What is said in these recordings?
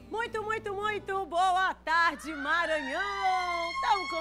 Muito boa tarde, Maranhão! Estamos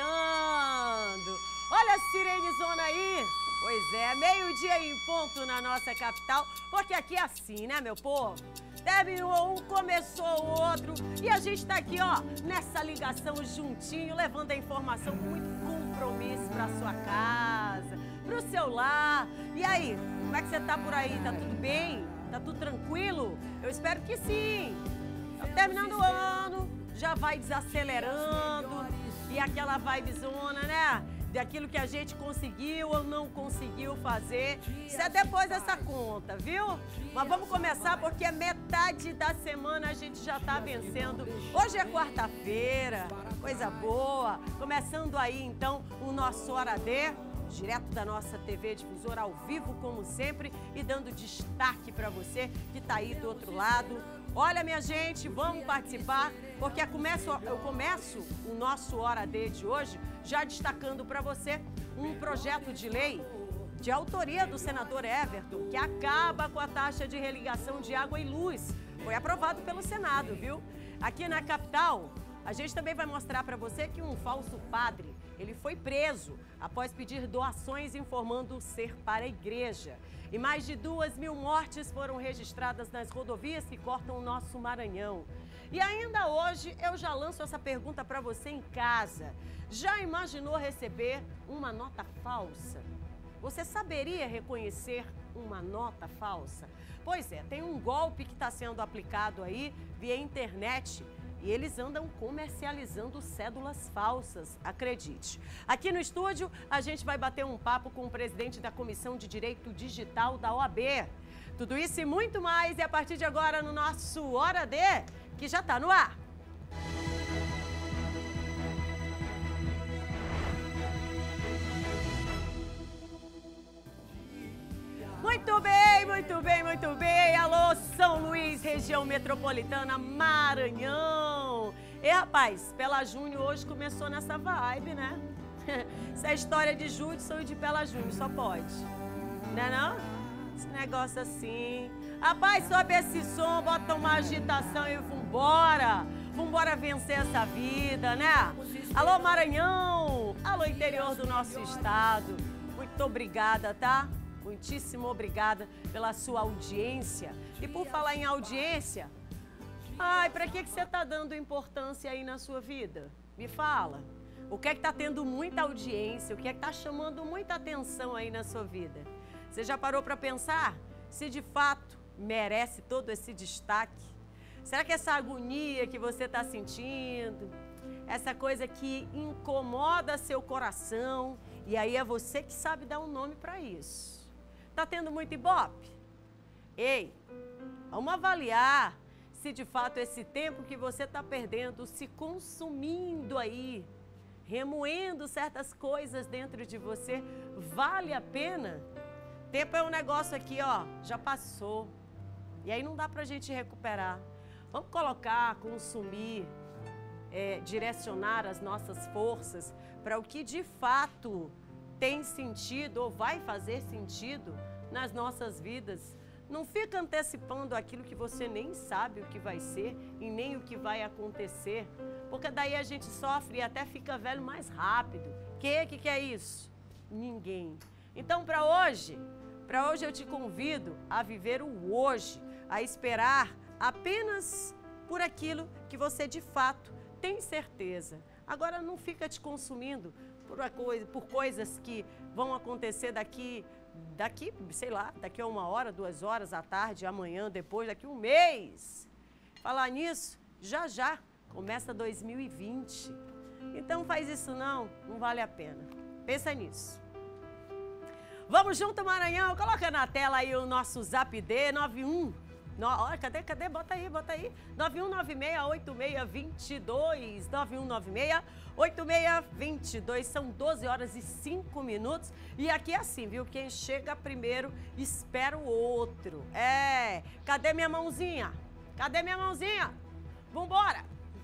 começando! Olha a sirene zona aí! Pois é, meio-dia em ponto na nossa capital, porque aqui é assim, né, meu povo? Terminou um, começou o outro, e a gente tá aqui, ó, nessa ligação juntinho, levando a informação com muito compromisso pra sua casa, pro seu lar. E aí, como é que você tá por aí? Tá tudo bem? Tá tudo tranquilo? Eu espero que sim! Tá terminando o ano, já vai desacelerando, e aquela vibezona, né? Daquilo que a gente conseguiu ou não conseguiu fazer. Isso é depois dessa conta, viu? Mas vamos começar porque metade da semana a gente já tá vencendo. Hoje é quarta-feira, coisa boa. Começando aí, então, o nosso Hora D, direto da nossa TV Difusora, ao vivo, como sempre, e dando destaque para você que tá aí do outro lado. Olha, minha gente, vamos participar, porque eu começo o nosso Hora D de hoje já destacando para você um projeto de lei de autoria do senador Everton, que acaba com a taxa de religação de água e luz. Foi aprovado pelo Senado, viu? Aqui na capital, a gente também vai mostrar para você que um falso padre, ele foi preso após pedir doações informando ser para a igreja. E mais de 2.000 mortes foram registradas nas rodovias que cortam o nosso Maranhão. E ainda hoje eu já lanço essa pergunta para você em casa. Já imaginou receber uma nota falsa? Você saberia reconhecer uma nota falsa? Pois é, tem um golpe que está sendo aplicado aí via internet. E eles andam comercializando cédulas falsas, acredite. Aqui no estúdio, a gente vai bater um papo com o presidente da Comissão de Direito Digital da OAB. Tudo isso e muito mais é a partir de agora no nosso Hora D, que já está no ar. Muito bem. Alô, São Luís, região metropolitana, Maranhão. E, rapaz, Pela Júnior hoje começou nessa vibe, né? Essa é história de Judson e de Pela Júnior, só pode. Não é não? Esse negócio assim. Rapaz, sobe esse som, bota uma agitação e vambora. Vambora vencer essa vida, né? Alô, Maranhão. Alô, interior do nosso estado. Muito obrigada, tá? Muitíssimo obrigada pela sua audiência. E por falar em audiência, para que você está dando importância aí na sua vida? Me fala. O que é que está tendo muita audiência? O que é que está chamando muita atenção aí na sua vida? Você já parou para pensar se de fato merece todo esse destaque? Será que essa agonia que você está sentindo, essa coisa que incomoda seu coração, e aí é você que sabe dar um nome para isso? Tá tendo muito ibope? Ei, vamos avaliar se de fato esse tempo que você está perdendo, se consumindo aí, remoendo certas coisas dentro de você, vale a pena? Tempo é um negócio aqui, ó, já passou. E aí não dá pra gente recuperar. Vamos colocar, consumir, direcionar as nossas forças para o que de fato tem sentido ou vai fazer sentido nas nossas vidas. Não fica antecipando aquilo que você nem sabe o que vai ser e nem o que vai acontecer, porque daí a gente sofre e até fica velho mais rápido. Que é isso? Ninguém. Então, para hoje eu te convido a viver o hoje, a esperar apenas por aquilo que você de fato tem certeza. Agora não fica te consumindo por coisas que vão acontecer daqui, sei lá, daqui a 1 hora, 2 horas à tarde, amanhã, depois, daqui a um mês. Falar nisso, já começa 2020. Então faz isso não vale a pena. Pensa nisso. Vamos junto, Maranhão. Coloca na tela aí o nosso Zap D, 91. Olha, cadê? Bota aí. 91968622. 91968622. São 12 horas e 5 minutos. E aqui é assim, viu? Quem chega primeiro espera o outro. Cadê minha mãozinha? Vambora.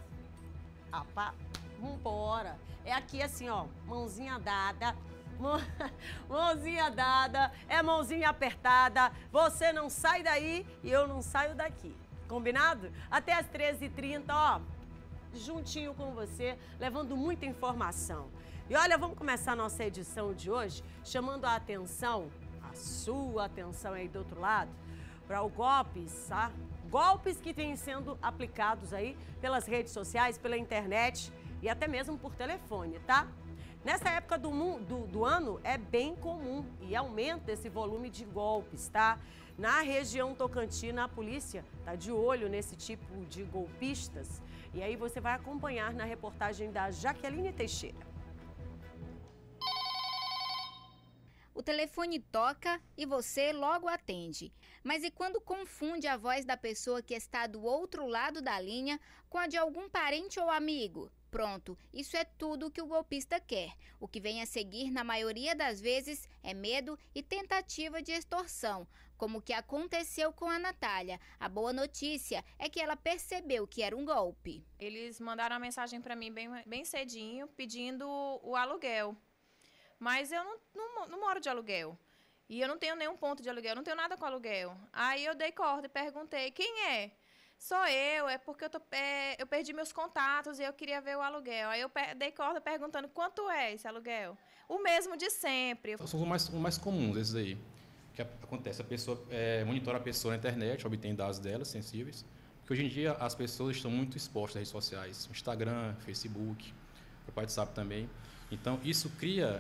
Vambora. É aqui assim, ó. Mãozinha dada. Mãozinha dada, é mãozinha apertada, você não sai daí e eu não saio daqui. Combinado? Até às 13h30, ó, juntinho com você, levando muita informação. E olha, vamos começar a nossa edição de hoje chamando a atenção, a sua atenção aí do outro lado, para os golpes, tá? Golpes que vêm sendo aplicados aí pelas redes sociais, pela internet e até mesmo por telefone, tá? Nessa época do ano é bem comum e aumenta esse volume de golpes, tá? Na região tocantina, a polícia está de olho nesse tipo de golpistas. E aí você vai acompanhar na reportagem da Jaqueline Teixeira. O telefone toca e você logo atende. Mas e quando confunde a voz da pessoa que está do outro lado da linha com a de algum parente ou amigo? Pronto, isso é tudo que o golpista quer. O que vem a seguir, na maioria das vezes, é medo e tentativa de extorsão, como o que aconteceu com a Natália. A boa notícia é que ela percebeu que era um golpe. Eles mandaram uma mensagem para mim bem cedinho, pedindo o aluguel. Mas eu não moro de aluguel. E eu não tenho nenhum ponto de aluguel, não tenho nada com aluguel. Aí eu dei corda e perguntei, quem é? Sou eu, é porque eu perdi meus contatos e eu queria ver o aluguel. Aí eu dei corda perguntando quanto é esse aluguel. O mesmo de sempre. São os mais comuns, esses aí. O que acontece? A pessoa monitora a pessoa na internet, obtém dados dela sensíveis. Porque hoje em dia as pessoas estão muito expostas às redes sociais. Instagram, Facebook, o WhatsApp também. Então isso cria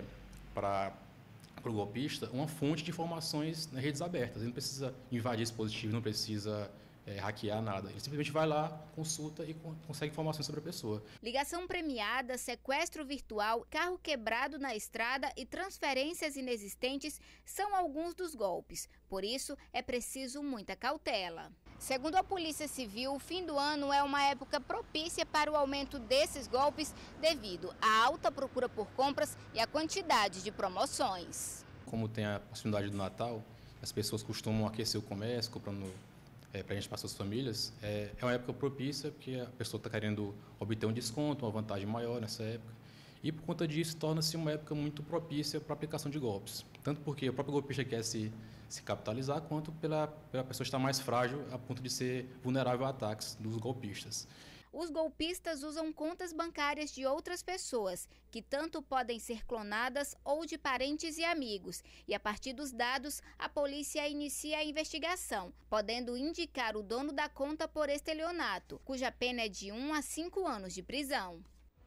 para o golpista uma fonte de informações nas redes abertas. Ele não precisa invadir dispositivos, não precisa hackear nada. Ele simplesmente vai lá, consulta e consegue informações sobre a pessoa. Ligação premiada, sequestro virtual, carro quebrado na estrada e transferências inexistentes são alguns dos golpes. Por isso, é preciso muita cautela. Segundo a Polícia Civil, o fim do ano é uma época propícia para o aumento desses golpes devido à alta procura por compras e à quantidade de promoções. Como tem a proximidade do Natal, as pessoas costumam aquecer o comércio, comprando presente para suas famílias. É uma época propícia, porque a pessoa está querendo obter um desconto, uma vantagem maior nessa época. E, por conta disso, torna-se uma época muito propícia para a aplicação de golpes. Tanto porque o próprio golpista quer se capitalizar, quanto pela pessoa estar mais frágil a ponto de ser vulnerável a ataques dos golpistas. Os golpistas usam contas bancárias de outras pessoas, que tanto podem ser clonadas ou de parentes e amigos. E a partir dos dados, a polícia inicia a investigação, podendo indicar o dono da conta por estelionato, cuja pena é de 1 a 5 anos de prisão.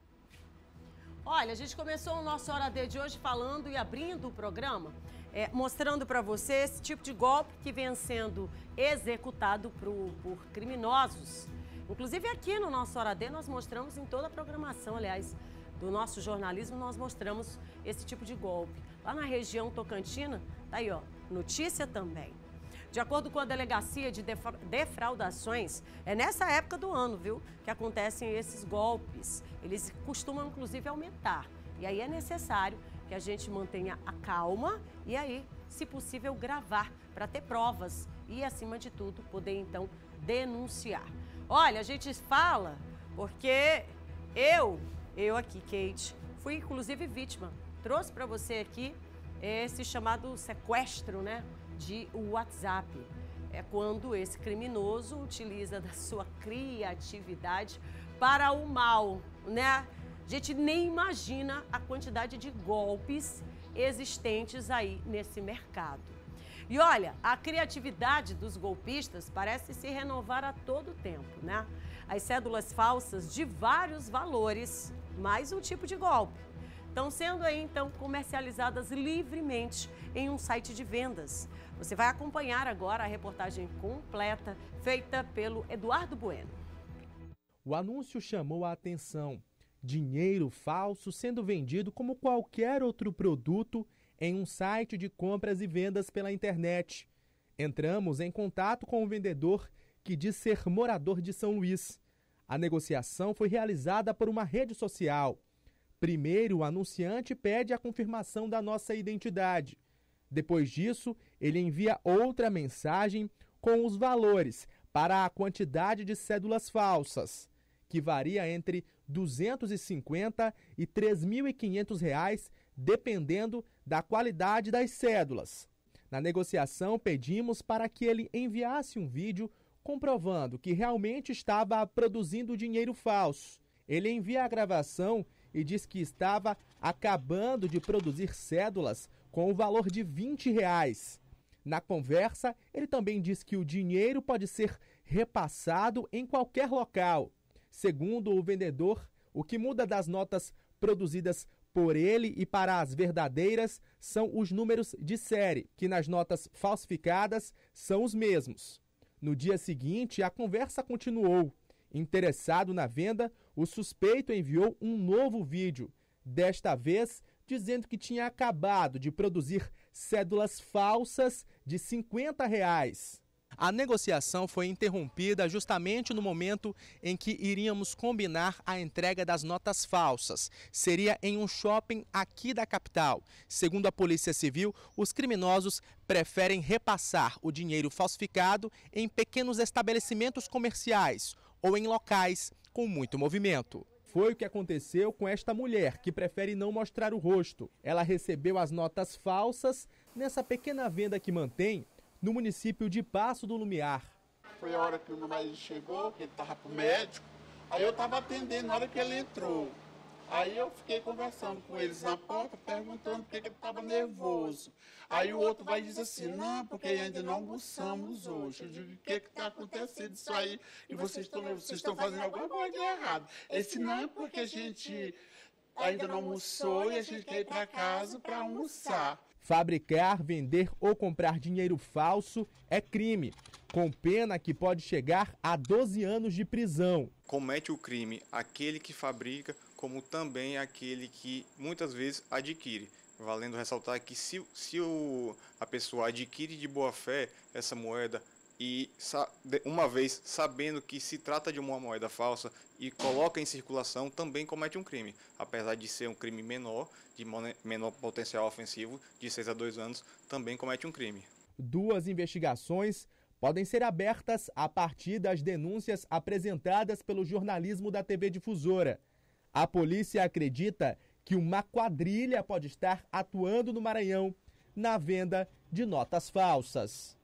Olha, a gente começou o nosso Hora D de hoje falando e abrindo o programa, mostrando para você esse tipo de golpe que vem sendo executado por criminosos. Inclusive aqui no nosso Hora D nós mostramos em toda a programação, aliás, do nosso jornalismo, nós mostramos esse tipo de golpe. Lá na região tocantina, tá aí, ó, notícia também. De acordo com a Delegacia de Defraudações, é nessa época do ano, viu, que acontecem esses golpes. Eles costumam, inclusive, aumentar. E aí é necessário que a gente mantenha a calma e aí, se possível, gravar para ter provas e, acima de tudo, poder, então, denunciar. Olha, a gente fala porque eu aqui, Kate, fui inclusive vítima. Trouxe para você aqui esse chamado sequestro, né, de WhatsApp. É quando esse criminoso utiliza da sua criatividade para o mal, né? A gente nem imagina a quantidade de golpes existentes aí nesse mercado. E olha, a criatividade dos golpistas parece se renovar a todo tempo, né? As cédulas falsas de vários valores, mais um tipo de golpe, estão sendo aí, então, comercializadas livremente em um site de vendas. Você vai acompanhar agora a reportagem completa feita pelo Eduardo Bueno. O anúncio chamou a atenção. Dinheiro falso sendo vendido como qualquer outro produto em um site de compras e vendas pela internet. Entramos em contato com o vendedor, que diz ser morador de São Luís. A negociação foi realizada por uma rede social. Primeiro, o anunciante pede a confirmação da nossa identidade. Depois disso, ele envia outra mensagem com os valores para a quantidade de cédulas falsas, que varia entre R$ 250 e R$ 3.500, dependendo da qualidade das cédulas. Na negociação, pedimos para que ele enviasse um vídeo comprovando que realmente estava produzindo dinheiro falso. Ele envia a gravação e diz que estava acabando de produzir cédulas com o valor de R$20. Na conversa, ele também diz que o dinheiro pode ser repassado em qualquer local. Segundo o vendedor, o que muda das notas produzidas por ele e para as verdadeiras são os números de série, que nas notas falsificadas são os mesmos. No dia seguinte, a conversa continuou. Interessado na venda, o suspeito enviou um novo vídeo, desta vez dizendo que tinha acabado de produzir cédulas falsas de R$50. A negociação foi interrompida justamente no momento em que iríamos combinar a entrega das notas falsas. Seria em um shopping aqui da capital. Segundo a Polícia Civil, os criminosos preferem repassar o dinheiro falsificado em pequenos estabelecimentos comerciais ou em locais com muito movimento. Foi o que aconteceu com esta mulher, que prefere não mostrar o rosto. Ela recebeu as notas falsas nessa pequena venda que mantém no município de Passo do Lumiar. Foi a hora que o meu marido chegou, que ele estava pro médico, aí eu estava atendendo na hora que ele entrou. Aí eu fiquei conversando com eles na porta, perguntando por que ele estava nervoso. Aí o outro vai dizer assim, não, porque ainda não almoçamos hoje. Eu digo, o que está acontecendo isso aí? E vocês estão fazendo alguma coisa de errado. Esse não é porque a gente ainda não almoçou e a gente quer ir para casa para almoçar. Fabricar, vender ou comprar dinheiro falso é crime, com pena que pode chegar a 12 anos de prisão. Comete o crime aquele que fabrica, como também aquele que muitas vezes adquire. Valendo ressaltar que se a pessoa adquire de boa fé essa moeda e uma vez sabendo que se trata de uma moeda falsa e coloca em circulação, também comete um crime. Apesar de ser um crime menor, de menor potencial ofensivo, de 6 a 2 anos, também comete um crime. 2 investigações podem ser abertas a partir das denúncias apresentadas pelo jornalismo da TV Difusora. A polícia acredita que uma quadrilha pode estar atuando no Maranhão na venda de notas falsas.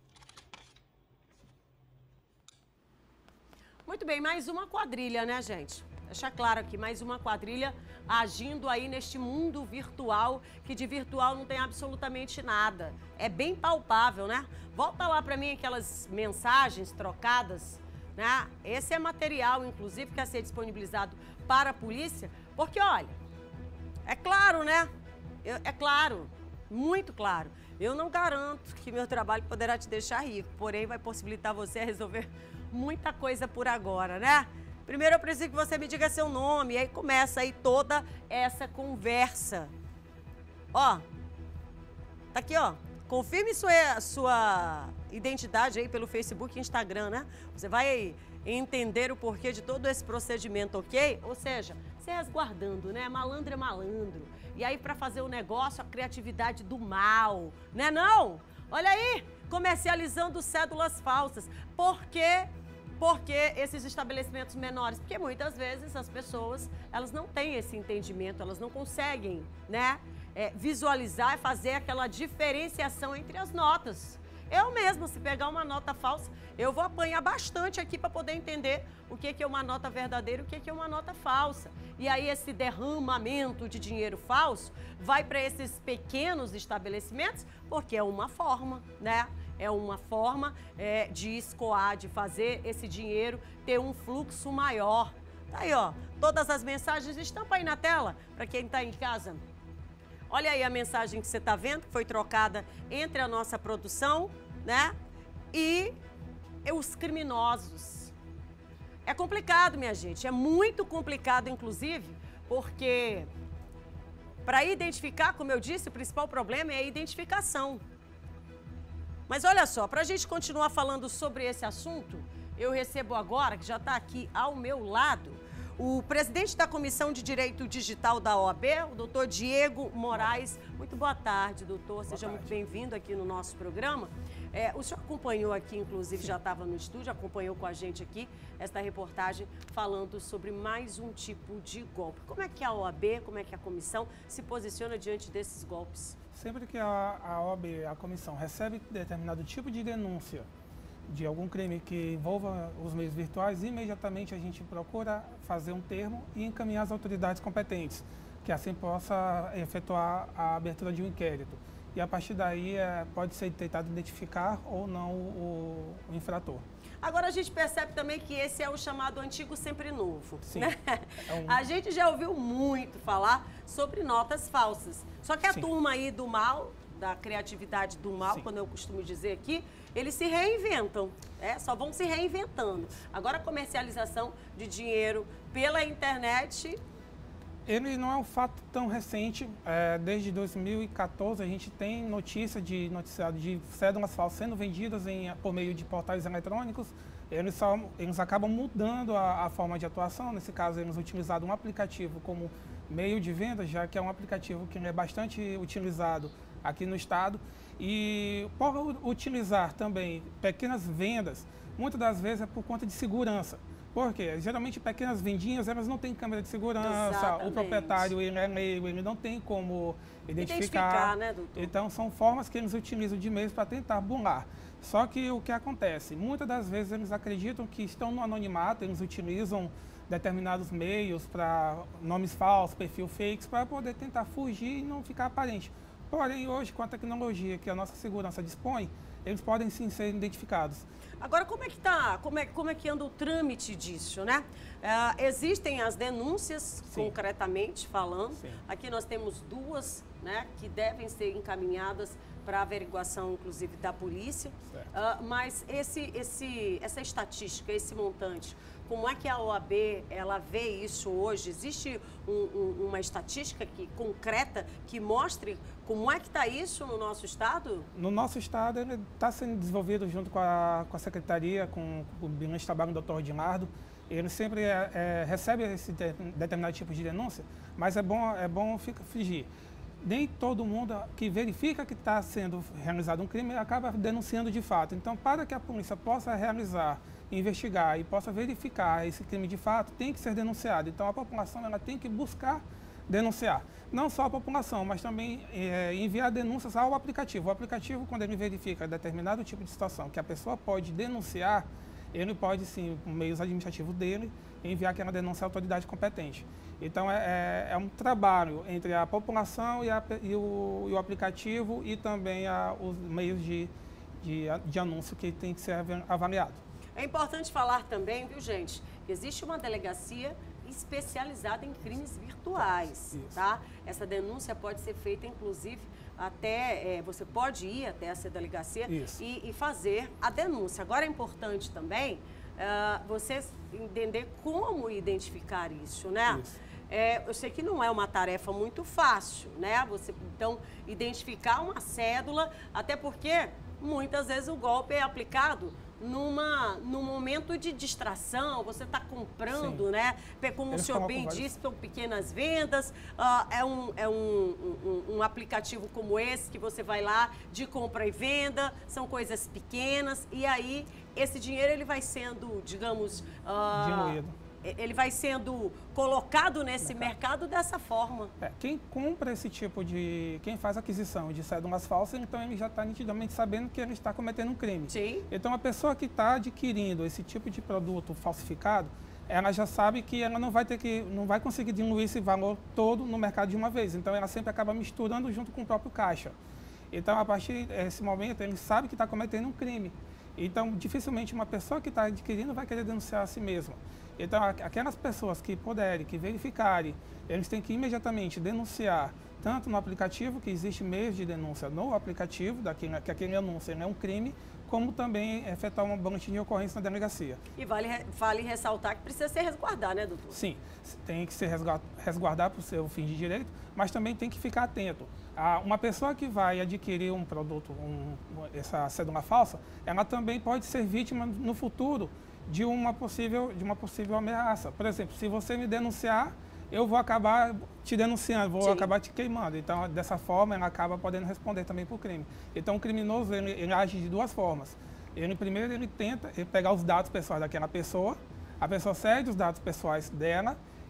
Muito bem, mais uma quadrilha, né, gente? Deixa claro aqui, mais uma quadrilha agindo aí neste mundo virtual, que de virtual não tem absolutamente nada. É bem palpável, né? Volta lá para mim aquelas mensagens trocadas, né? Esse é material, inclusive, que vai ser disponibilizado para a polícia, porque, olha, é claro, né? É claro, muito claro. Eu não garanto que meu trabalho poderá te deixar rico, porém vai possibilitar você a resolver muita coisa por agora, né? Primeiro eu preciso que você me diga seu nome, e aí começa aí toda essa conversa. Ó, tá aqui, ó. Confirme sua identidade aí pelo Facebook e Instagram, né? Você vai entender o porquê de todo esse procedimento, ok? Ou seja, se resguardando, né? Malandro é malandro. E aí, para fazer o negócio, a criatividade do mal, né não? Olha aí, comercializando cédulas falsas. Por quê? Porque esses estabelecimentos menores, porque muitas vezes as pessoas, elas não têm esse entendimento, elas não conseguem, né, visualizar e fazer aquela diferenciação entre as notas. Eu mesma, se pegar uma nota falsa, eu vou apanhar bastante aqui para poder entender o que é uma nota verdadeira e o que é uma nota falsa. E aí esse derramamento de dinheiro falso vai para esses pequenos estabelecimentos, porque é uma forma, né? É uma forma de escoar, de fazer esse dinheiro ter um fluxo maior. Tá aí, ó. Todas as mensagens estão aí na tela, para quem está em casa. Olha aí a mensagem que você está vendo, que foi trocada entre a nossa produção, né? E os criminosos. É complicado, minha gente. É muito complicado, inclusive, porque para identificar, como eu disse, o principal problema é a identificação. Mas olha só, para a gente continuar falando sobre esse assunto, eu recebo agora, que já está aqui ao meu lado, o presidente da Comissão de Direito Digital da OAB, o doutor Diego Moraes. Muito boa tarde, doutor. Seja muito bem-vindo aqui no nosso programa. O senhor acompanhou aqui, inclusive, já estava no estúdio, acompanhou com a gente aqui esta reportagem falando sobre mais um tipo de golpe. Como é que a OAB, como é que a comissão se posiciona diante desses golpes? Sempre que a OAB, a comissão, recebe determinado tipo de denúncia de algum crime que envolva os meios virtuais, imediatamente a gente procura fazer um termo e encaminhar às autoridades competentes, que assim possa efetuar a abertura de um inquérito. E a partir daí pode ser tentado identificar ou não o infrator. Agora a gente percebe também que esse é o chamado antigo sempre novo. Sim. Né? A gente já ouviu muito falar sobre notas falsas. Só que a Sim. turma aí do mal, da criatividade do mal, Sim. quando eu costumo dizer aqui, eles se reinventam, só vão se reinventando. Agora a comercialização de dinheiro pela internet... Ele não é um fato tão recente. Desde 2014 a gente tem noticiado de cédulas falsas sendo vendidas por meio de portais eletrônicos. Eles acabam mudando a forma de atuação. Nesse caso, eles utilizam um aplicativo como meio de venda, já que é um aplicativo que é bastante utilizado aqui no estado. E por utilizar também pequenas vendas, muitas das vezes é por conta de segurança. Porque geralmente pequenas vendinhas, elas não têm câmera de segurança, Exatamente. O proprietário ele é leigo, ele não tem como identificar. Né, doutor? Então são formas que eles utilizam de meios para tentar burlar. Só que o que acontece? Muitas das vezes eles acreditam que estão no anonimato, eles utilizam determinados meios para nomes falsos, perfil fakes, para poder tentar fugir e não ficar aparente. Porém, hoje, com a tecnologia que a nossa segurança dispõe, eles podem sim ser identificados. Agora, como é que tá? Como é que anda o trâmite disso, né? Existem as denúncias, Sim. concretamente falando. Sim. Aqui nós temos duas, né, que devem ser encaminhadas para averiguação, inclusive, da polícia. Mas essa estatística, esse montante, como é que a OAB ela vê isso hoje? Existe uma estatística concreta que mostre como é que está isso no nosso estado? No nosso estado, ele está sendo desenvolvido junto com a secretaria, com o Gabinete de Trabalho do Dr. Odinardo. Ele sempre recebe esse determinado tipo de denúncia, mas é bom fingir. Nem todo mundo que verifica que está sendo realizado um crime acaba denunciando de fato. Então, para que a polícia possa realizar, investigar e possa verificar esse crime de fato, tem que ser denunciado. Então, a população ela tem que buscar denunciar. Não só a população, mas também enviar denúncias ao aplicativo. O aplicativo, quando ele verifica determinado tipo de situação que a pessoa pode denunciar, ele pode, sim, por meios administrativos dele, enviar aquela denúncia à autoridade competente. Então, é um trabalho entre a população e o aplicativo e também os meios de anúncio que tem que ser avaliado. É importante falar também, viu, gente, que existe uma delegacia especializada em crimes virtuais, Isso. tá? Essa denúncia pode ser feita, inclusive, você pode ir até essa delegacia e fazer a denúncia. Agora, é importante também você entender como identificar isso, né? Isso. Eu sei que não é uma tarefa muito fácil, né? Você, então, identificar uma cédula, até porque muitas vezes o golpe é aplicado num momento de distração, você está comprando, sim, né? Como o senhor bem disse, são pequenas vendas, um aplicativo como esse que você vai lá de compra e venda, são coisas pequenas, e aí esse dinheiro ele vai sendo, digamos, diluído. Ele vai sendo colocado nesse mercado dessa forma. Quem compra esse tipo quem faz aquisição de cédulas falsas, então ele já está nitidamente sabendo que ele está cometendo um crime. Sim. Então a pessoa que está adquirindo esse tipo de produto falsificado, ela já sabe que ela não vai conseguir diluir esse valor todo no mercado de uma vez. Então ela sempre acaba misturando junto com o próprio caixa. Então a partir desse momento ele sabe que está cometendo um crime. Então dificilmente uma pessoa que está adquirindo vai querer denunciar a si mesma. Então, aquelas pessoas que puderem, que verificarem, eles têm que imediatamente denunciar, tanto no aplicativo, que existe meios de denúncia no aplicativo, que aquele anúncio é um crime, como também efetuar uma boletim de ocorrência na delegacia. E vale ressaltar que precisa se resguardar, né, doutor? Sim, tem que se resguardar para o seu fim de direito, mas também tem que ficar atento. Uma pessoa que vai adquirir um produto, essa cédula falsa, ela também pode ser vítima no futuro de uma possível ameaça. Por exemplo, se você me denunciar, eu vou acabar te denunciando, vou acabar te queimando. Então, dessa forma, ela acaba podendo responder também por crime. Então, o criminoso, ele age de duas formas. Primeiro, ele tenta pegar os dados pessoais daquela pessoa, a pessoa cede os dados pessoais dela,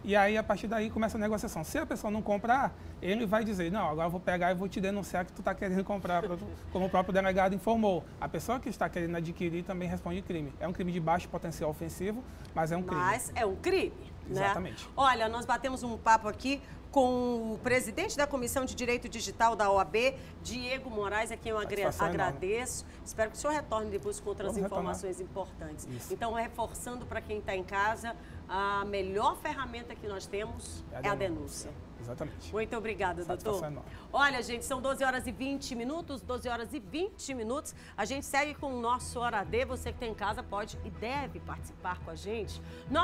E aí, a partir daí, começa a negociação. Se a pessoa não comprar, ele vai dizer, não, agora eu vou pegar e vou te denunciar que tu está querendo comprar, como o próprio delegado informou. A pessoa que está querendo adquirir também responde crime. É um crime de baixo potencial ofensivo, mas é um crime. Mas é um crime, Exatamente. Né? Olha, nós batemos um papo aqui com o presidente da Comissão de Direito Digital da OAB, Diego Moraes, a quem eu agradeço. Espero que o senhor retorne depois com outras informações importantes. Isso. Então, reforçando para quem está em casa, a melhor ferramenta que nós temos é a denúncia. Exatamente. Muito obrigada, doutor. Olha, gente, são 12 horas e 20 minutos, 12 horas e 20 minutos. A gente segue com o nosso Hora D. Você que está em casa pode e deve participar com a gente.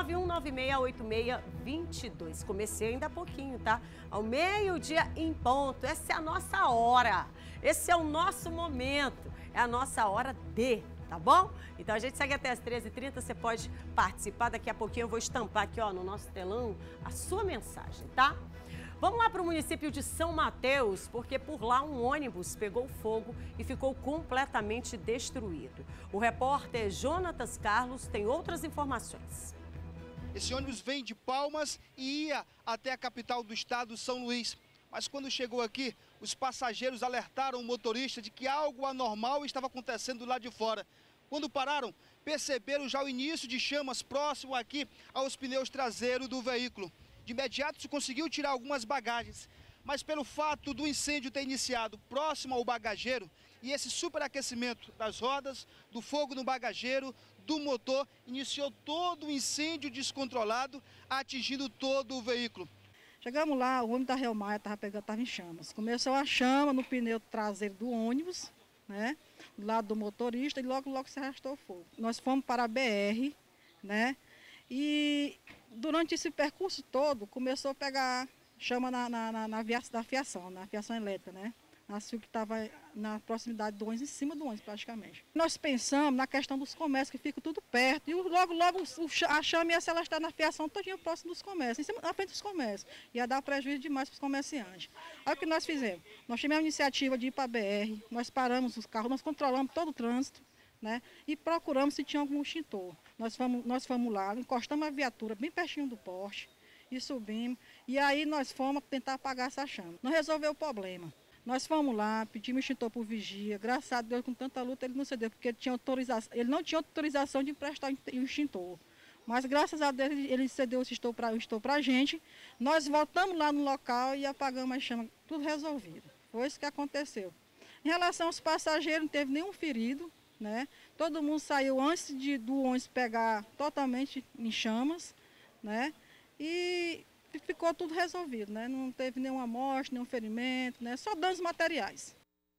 91968622. Comecei ainda há pouquinho, tá? Ao meio-dia em ponto. Essa é a nossa hora. Esse é o nosso momento. É a nossa Hora D. Tá bom? Então a gente segue até as 13h30, você pode participar. Daqui a pouquinho eu vou estampar aqui, ó, no nosso telão a sua mensagem, tá? Vamos lá para o município de São Mateus, porque por lá um ônibus pegou fogo e ficou completamente destruído. O repórter Jonatas Carlos tem outras informações. Esse ônibus vem de Palmas e ia até a capital do estado, São Luís. Mas quando chegou aqui, os passageiros alertaram o motorista de que algo anormal estava acontecendo lá de fora. Quando pararam, perceberam já o início de chamas próximo aqui aos pneus traseiros do veículo. De imediato se conseguiu tirar algumas bagagens, mas pelo fato do incêndio ter iniciado próximo ao bagageiro e esse superaquecimento das rodas, do fogo no bagageiro, do motor, iniciou todo o incêndio descontrolado, atingindo todo o veículo. Chegamos lá, o ônibus da Real Maia estava em chamas. Começou a chama no pneu traseiro do ônibus, né, do lado do motorista, e logo se arrastou o fogo. Nós fomos para a BR, né, e durante esse percurso todo começou a pegar chama na fiação elétrica, né, na fio que estava na proximidade do ônibus, em cima do ônibus praticamente. Nós pensamos na questão dos comércios, que fica tudo perto, e logo a chama ia se alastrar na fiação todinha próximo dos comércios, em cima, na frente dos comércios. Ia dar prejuízo demais para os comerciantes. Aí o que nós fizemos? Nós tivemos a iniciativa de ir para a BR, nós paramos os carros, nós controlamos todo o trânsito, né, e procuramos se tinha algum extintor. Nós fomos lá, encostamos a viatura bem pertinho do poste, e subimos, e aí nós fomos tentar apagar essa chama. Não resolveu o problema. Nós fomos lá, pedimos extintor por vigia, graças a Deus, com tanta luta, ele não cedeu, porque ele não tinha autorização de emprestar o extintor. Mas graças a Deus, ele cedeu o extintor para a gente. Nós voltamos lá no local e apagamos a chama, tudo resolvido. Foi isso que aconteceu. Em relação aos passageiros, não teve nenhum ferido, né? Todo mundo saiu antes do ônibus pegar totalmente em chamas, né? E ficou tudo resolvido, né? Não teve nenhuma morte, nenhum ferimento, né? Só danos materiais.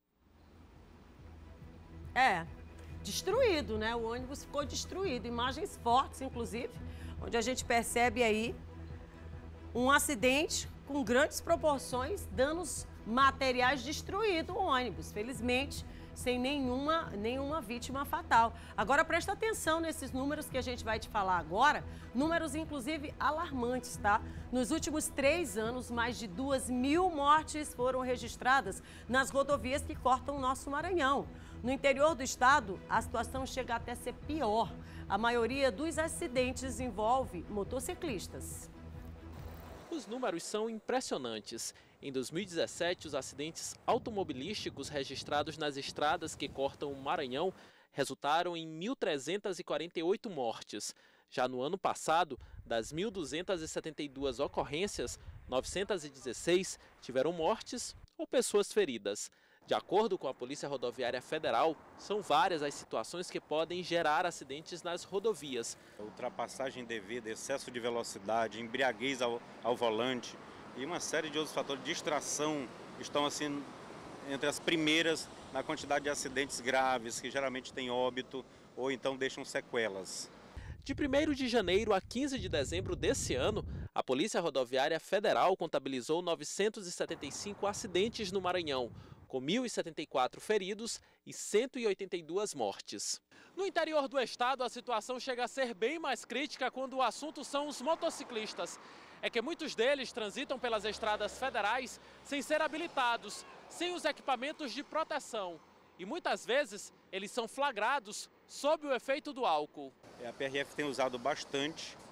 Destruído, né? O ônibus ficou destruído. Imagens fortes, inclusive, onde a gente percebe aí um acidente com grandes proporções, danos materiais, destruído o ônibus. Felizmente, sem nenhuma vítima fatal. Agora, presta atenção nesses números que a gente vai te falar agora, números, inclusive, alarmantes, tá? Nos últimos 3 anos, mais de 2.000 mortes foram registradas nas rodovias que cortam o nosso Maranhão. No interior do estado, a situação chega até a ser pior. A maioria dos acidentes envolve motociclistas. Os números são impressionantes. Em 2017, os acidentes automobilísticos registrados nas estradas que cortam o Maranhão resultaram em 1.348 mortes. Já no ano passado, das 1.272 ocorrências, 916 tiveram mortes ou pessoas feridas. De acordo com a Polícia Rodoviária Federal, são várias as situações que podem gerar acidentes nas rodovias. Ultrapassagem indevida, excesso de velocidade, embriaguez ao volante e uma série de outros fatores de distração estão assim entre as primeiras na quantidade de acidentes graves que geralmente têm óbito ou então deixam sequelas. De 1º de janeiro a 15 de dezembro desse ano, a Polícia Rodoviária Federal contabilizou 975 acidentes no Maranhão, com 1.074 feridos e 182 mortes. No interior do estado, a situação chega a ser bem mais crítica quando o assunto são os motociclistas. É que muitos deles transitam pelas estradas federais sem ser habilitados, sem os equipamentos de proteção. E muitas vezes eles são flagrados sob o efeito do álcool. A PRF tem usado bastante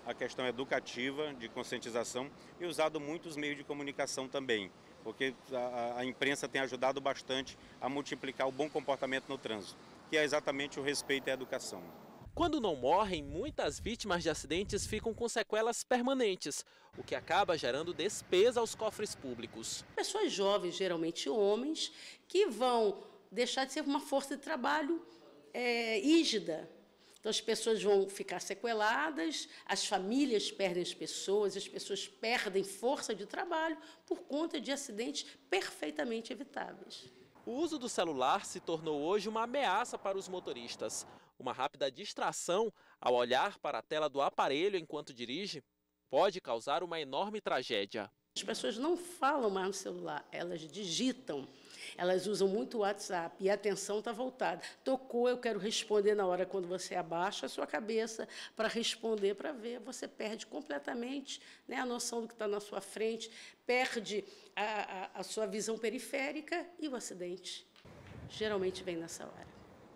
a questão educativa, de conscientização e usado muitos meios de comunicação também, porque a imprensa tem ajudado bastante a multiplicar o bom comportamento no trânsito, que é exatamente o respeito e a educação. Quando não morrem, muitas vítimas de acidentes ficam com sequelas permanentes, o que acaba gerando despesa aos cofres públicos. Pessoas jovens, geralmente homens, que vão deixar de ser uma força de trabalho rígida. Então, as pessoas vão ficar sequeladas, as famílias perdem as pessoas perdem força de trabalho por conta de acidentes perfeitamente evitáveis. O uso do celular se tornou hoje uma ameaça para os motoristas. Uma rápida distração ao olhar para a tela do aparelho enquanto dirige pode causar uma enorme tragédia. As pessoas não falam mais no celular, elas digitam. Elas usam muito o WhatsApp e a atenção está voltada. Tocou, eu quero responder na hora quando você abaixa a sua cabeça para responder, para ver. Você perde completamente, né, a noção do que está na sua frente, perde a sua visão periférica e o acidente geralmente vem nessa hora.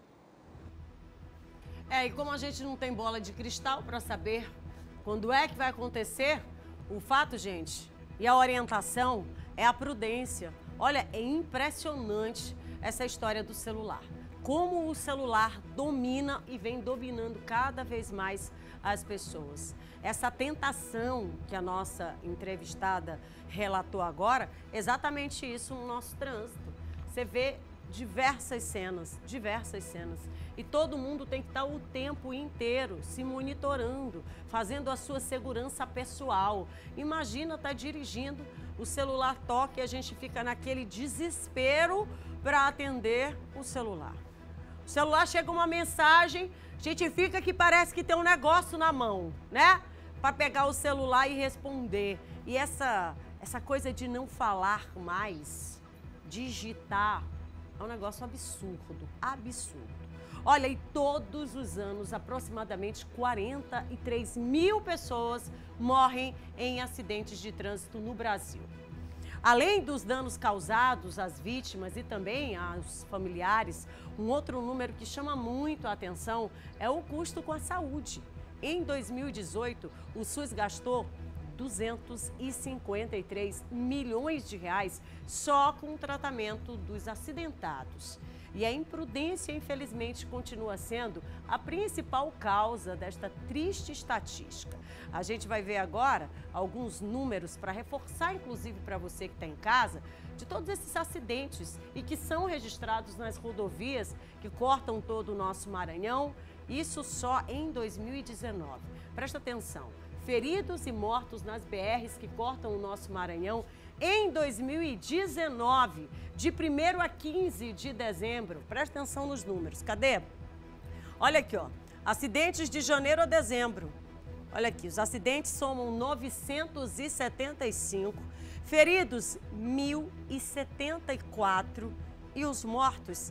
E como a gente não tem bola de cristal para saber quando é que vai acontecer, o fato, gente, e a orientação é a prudência. Olha, é impressionante essa história do celular. Como o celular domina e vem dominando cada vez mais as pessoas. Essa tentação que a nossa entrevistada relatou agora, exatamente isso no nosso trânsito. Você vê diversas cenas. E todo mundo tem que estar o tempo inteiro se monitorando, fazendo a sua segurança pessoal. Imagina estar dirigindo, o celular toca e a gente fica naquele desespero para atender o celular. O celular chega uma mensagem, a gente fica que parece que tem um negócio na mão, né? Para pegar o celular e responder. E essa coisa de não falar mais, digitar, é um negócio absurdo, absurdo. Olha, e todos os anos, aproximadamente 43 mil pessoas morrem em acidentes de trânsito no Brasil. Além dos danos causados às vítimas e também aos familiares, um outro número que chama muito a atenção é o custo com a saúde. Em 2018, o SUS gastou 253 milhões de reais só com o tratamento dos acidentados. E a imprudência, infelizmente, continua sendo a principal causa desta triste estatística. A gente vai ver agora alguns números para reforçar, inclusive para você que está em casa, de todos esses acidentes e que são registrados nas rodovias que cortam todo o nosso Maranhão, isso só em 2019. Presta atenção, feridos e mortos nas BRs que cortam o nosso Maranhão, em 2019, de 1º a 15 de dezembro, presta atenção nos números, cadê? Olha aqui, ó, acidentes de janeiro a dezembro. Olha aqui, os acidentes somam 975, feridos 1.074 e os mortos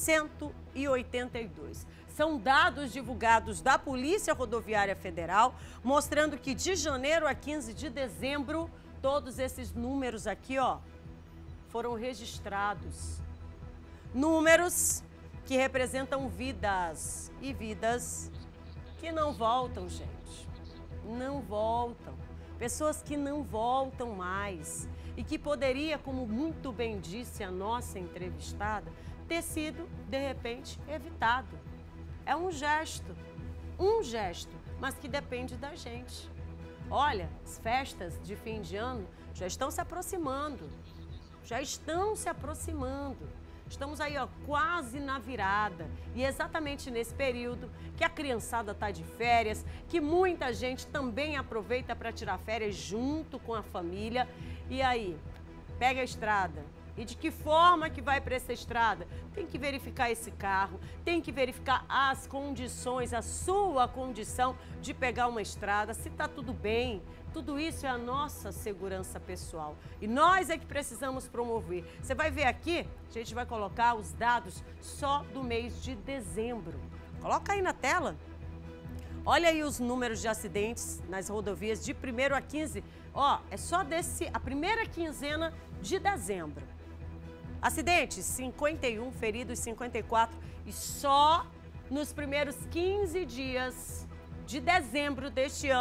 182. São dados divulgados da Polícia Rodoviária Federal, mostrando que de janeiro a 15 de dezembro, todos esses números aqui, ó, foram registrados. Números que representam vidas e vidas que não voltam, gente. Não voltam. Pessoas que não voltam mais e que poderia, como muito bem disse a nossa entrevistada, ter sido, de repente, evitado. É um gesto, mas que depende da gente. Olha, as festas de fim de ano já estão se aproximando. Estamos aí, ó, quase na virada. E é exatamente nesse período que a criançada está de férias, que muita gente também aproveita para tirar férias junto com a família. E aí, pega a estrada. E de que forma que vai para essa estrada? Tem que verificar esse carro, tem que verificar as condições, a sua condição de pegar uma estrada, se está tudo bem. Tudo isso é a nossa segurança pessoal. E nós é que precisamos promover. Você vai ver aqui, a gente vai colocar os dados só do mês de dezembro. Coloca aí na tela. Olha aí os números de acidentes nas rodovias de 1º a 15. Ó, é só a primeira quinzena de dezembro. Acidentes, 51, feridos 54 e só nos primeiros 15 dias de dezembro deste ano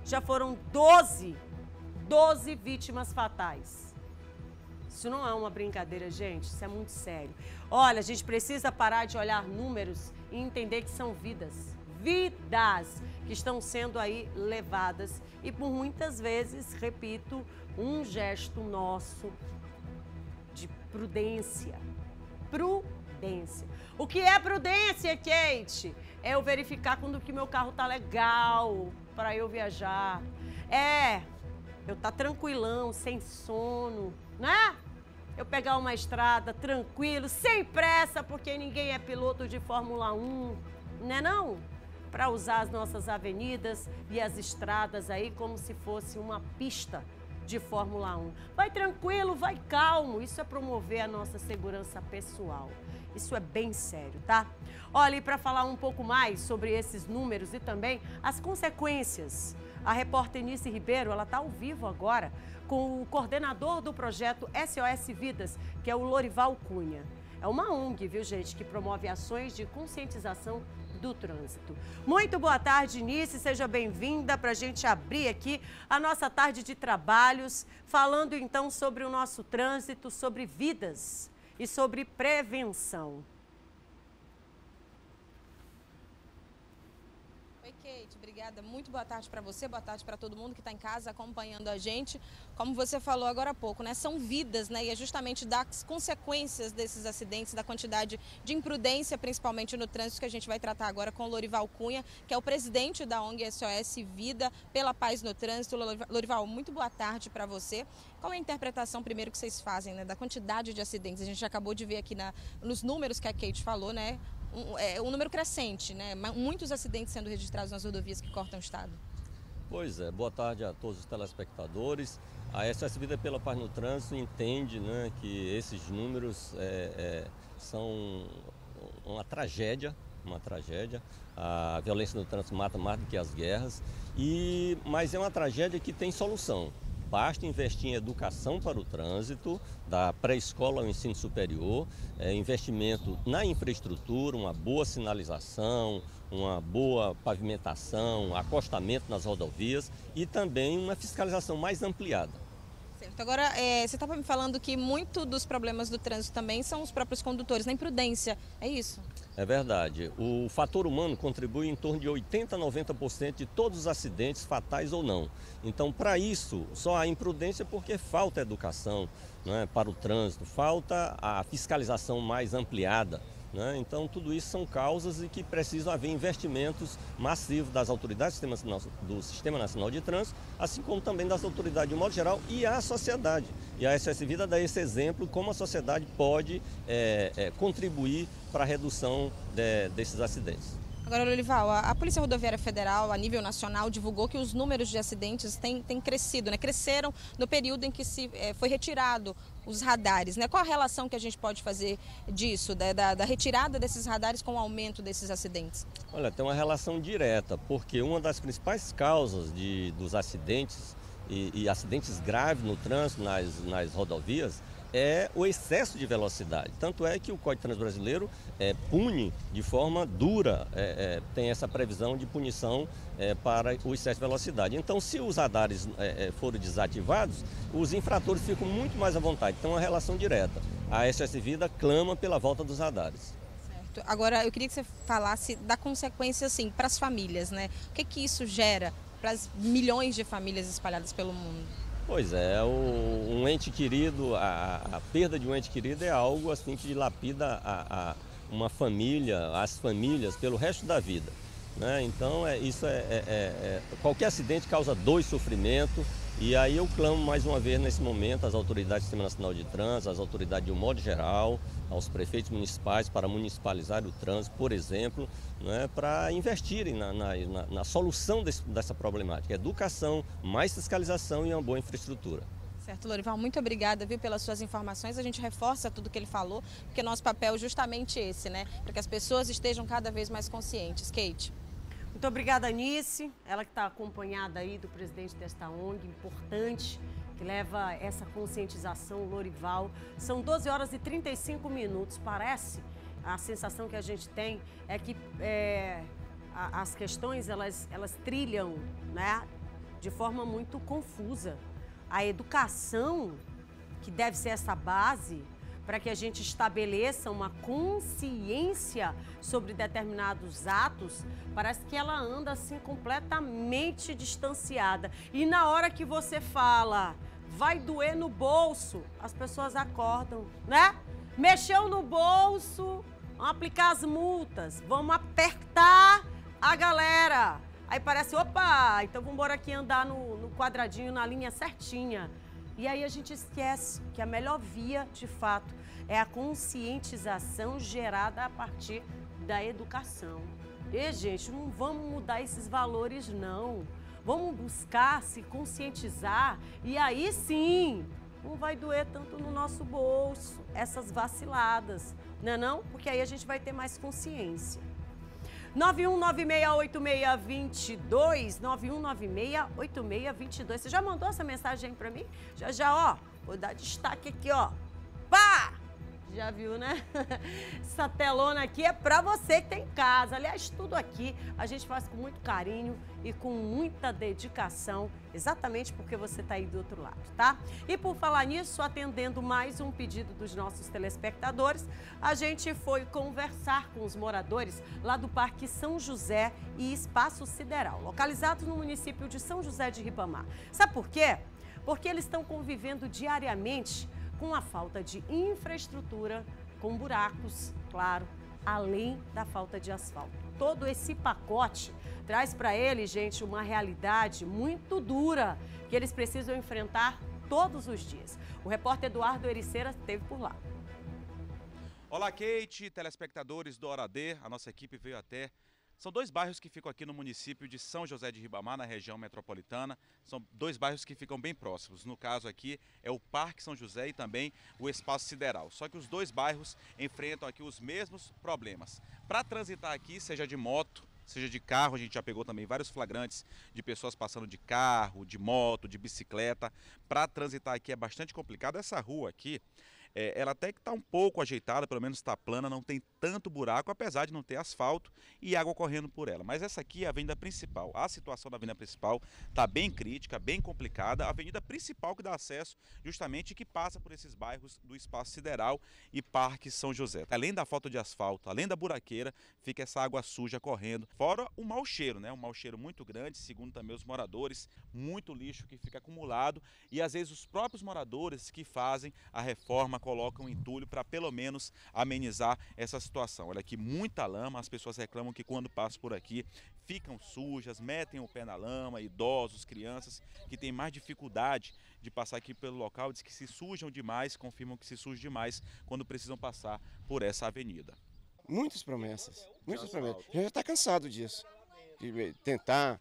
já foram 12 vítimas fatais. Isso não é uma brincadeira, gente, isso é muito sério. Olha, a gente precisa parar de olhar números e entender que são vidas que estão sendo aí levadas. E por muitas vezes, repito, um gesto nosso de prudência. Prudência. O que é prudência, Kate? É eu verificar quando que meu carro tá legal para eu viajar. Eu tá tranquilão, sem sono, né? Eu pegar uma estrada tranquilo, sem pressa, porque ninguém é piloto de Fórmula 1, né não? Para usar as nossas avenidas e as estradas aí como se fosse uma pista de Fórmula 1. Vai tranquilo, vai calmo, isso é promover a nossa segurança pessoal. Isso é bem sério, tá? Olha, e para falar um pouco mais sobre esses números e também as consequências, a repórter Nice Ribeiro, ela está ao vivo agora com o coordenador do projeto SOS Vidas, que é o Lorival Cunha. É uma ONG, viu, gente, que promove ações de conscientização do trânsito. Muito boa tarde, Nice, seja bem-vinda para a gente abrir aqui a nossa tarde de trabalhos, falando então sobre o nosso trânsito, sobre vidas e sobre prevenção. Oi, Kate, obrigada. Muito boa tarde para você, boa tarde para todo mundo que está em casa acompanhando a gente. Como você falou agora há pouco, né? São vidas, né? E é justamente das consequências desses acidentes, da quantidade de imprudência, principalmente no trânsito, que a gente vai tratar agora com o Lorival Cunha, que é o presidente da ONG SOS Vida pela Paz no Trânsito. Lorival, muito boa tarde para você. Qual é a interpretação, primeiro, que vocês fazem, né, da quantidade de acidentes? A gente acabou de ver aqui nos números que a Kate falou, né? Um número crescente, né? Muitos acidentes sendo registrados nas rodovias que cortam o estado. Pois é, boa tarde a todos os telespectadores. A SOS Vida pela Paz no Trânsito entende, né, que esses números são uma tragédia. A violência no trânsito mata mais do que as guerras, mas é uma tragédia que tem solução. Basta investir em educação para o trânsito, da pré-escola ao ensino superior, investimento na infraestrutura, uma boa sinalização, uma boa pavimentação, acostamento nas rodovias e também uma fiscalização mais ampliada. Certo. Agora, você estava me falando que muito dos problemas do trânsito também são os próprios condutores, na imprudência, é isso? É verdade. O fator humano contribui em torno de 80% a 90% de todos os acidentes, fatais ou não. Então, para isso, só há imprudência porque falta educação, né, para o trânsito, falta a fiscalização mais ampliada. Então, tudo isso são causas e que precisam haver investimentos massivos das autoridades do Sistema Nacional de Trânsito, assim como também das autoridades de modo geral e a sociedade. E a SOS Vida dá esse exemplo como a sociedade pode contribuir para a redução desses acidentes. Agora, Lorival, a Polícia Rodoviária Federal, a nível nacional, divulgou que os números de acidentes têm crescido, né? Cresceram no período em que foi retirado os radares, né? Qual a relação que a gente pode fazer disso, da retirada desses radares com o aumento desses acidentes? Olha, tem uma relação direta, porque uma das principais causas dos acidentes e acidentes graves no trânsito, nas rodovias, é o excesso de velocidade. Tanto é que o Código de Trânsito Brasileiro pune de forma dura, tem essa previsão de punição para o excesso de velocidade. Então, se os radares forem desativados, os infratores ficam muito mais à vontade. Então, é uma relação direta. A SOS Vida clama pela volta dos radares. Certo. Agora, eu queria que você falasse da consequência, assim, para as famílias, né? O que isso gera para as milhões de famílias espalhadas pelo mundo? Pois é, um ente querido, a perda de um ente querido é algo assim que dilapida uma família, as famílias pelo resto da vida, né? Então qualquer acidente causa dor e sofrimento, e aí eu clamo mais uma vez nesse momento às autoridades do Sistema Nacional de Trânsito, às autoridades de um modo geral, aos prefeitos municipais para municipalizar o trânsito, por exemplo, né, para investirem na solução dessa problemática. Educação, mais fiscalização e uma boa infraestrutura. Certo, Lorival, muito obrigada, viu, pelas suas informações. A gente reforça tudo que ele falou, porque nosso papel é justamente esse, né? Para que as pessoas estejam cada vez mais conscientes. Kate. Muito obrigada, Nice. Ela que está acompanhada aí do presidente desta ONG, importante, que leva essa conscientização, Lorival. São 12 horas e 35 minutos. Parece, a sensação que a gente tem é que as questões, elas trilham, né, de forma muito confusa. A educação, que deve ser essa base para que a gente estabeleça uma consciência sobre determinados atos, parece que ela anda assim completamente distanciada. E na hora que você fala, vai doer no bolso, as pessoas acordam, né? Mexeu no bolso, vamos aplicar as multas, vamos apertar a galera. Aí parece, opa, então vamos embora aqui andar no quadradinho, na linha certinha. E aí a gente esquece que a melhor via, de fato, é a conscientização gerada a partir da educação. E, gente, não vamos mudar esses valores, não. Vamos buscar se conscientizar e aí sim, não vai doer tanto no nosso bolso, essas vaciladas, não é não? Porque aí a gente vai ter mais consciência. 91968622, 91968622. Você já mandou essa mensagem aí pra mim? Já, ó, vou dar destaque aqui, ó. Pá! Já viu, né? Essa telona aqui é pra você que tem em casa. Aliás, tudo aqui a gente faz com muito carinho e com muita dedicação, exatamente porque você tá aí do outro lado, tá? E por falar nisso, atendendo mais um pedido dos nossos telespectadores, a gente foi conversar com os moradores lá do Parque São José e Espaço Sideral, localizados no município de São José de Ribamar. Sabe por quê? Porque eles estão convivendo diariamente com a falta de infraestrutura, com buracos, claro, além da falta de asfalto. Todo esse pacote traz para eles, gente, uma realidade muito dura que eles precisam enfrentar todos os dias. O repórter Eduardo Ericeira esteve por lá. Olá, Kate, telespectadores do Hora D, a nossa equipe veio até. São dois bairros que ficam aqui no município de São José de Ribamar, na região metropolitana. São dois bairros que ficam bem próximos. No caso aqui é o Parque São José e também o Espaço Sideral. Só que os dois bairros enfrentam aqui os mesmos problemas. Para transitar aqui, seja de moto, seja de carro, a gente já pegou também vários flagrantes de pessoas passando de carro, de moto, de bicicleta. Para transitar aqui é bastante complicado. Essa rua aqui, ela até que está um pouco ajeitada, pelo menos está plana, não tem tanto buraco, apesar de não ter asfalto e água correndo por ela. Mas essa aqui é a avenida principal. A situação da avenida principal está bem crítica, bem complicada. A avenida principal que dá acesso justamente que passa por esses bairros do Espaço Sideral e Parque São José. Além da falta de asfalto, além da buraqueira, fica essa água suja correndo. Fora o mau cheiro, né? Um mau cheiro muito grande, segundo também os moradores, muito lixo que fica acumulado e às vezes os próprios moradores que fazem a reforma colocam entulho para pelo menos amenizar essa situação. Olha aqui, muita lama, as pessoas reclamam que quando passam por aqui ficam sujas, metem o pé na lama, idosos, crianças que têm mais dificuldade de passar aqui pelo local, diz que se sujam demais, confirmam que se sujam demais quando precisam passar por essa avenida. Muitas promessas, muitas promessas. A gente já está cansado disso, de tentar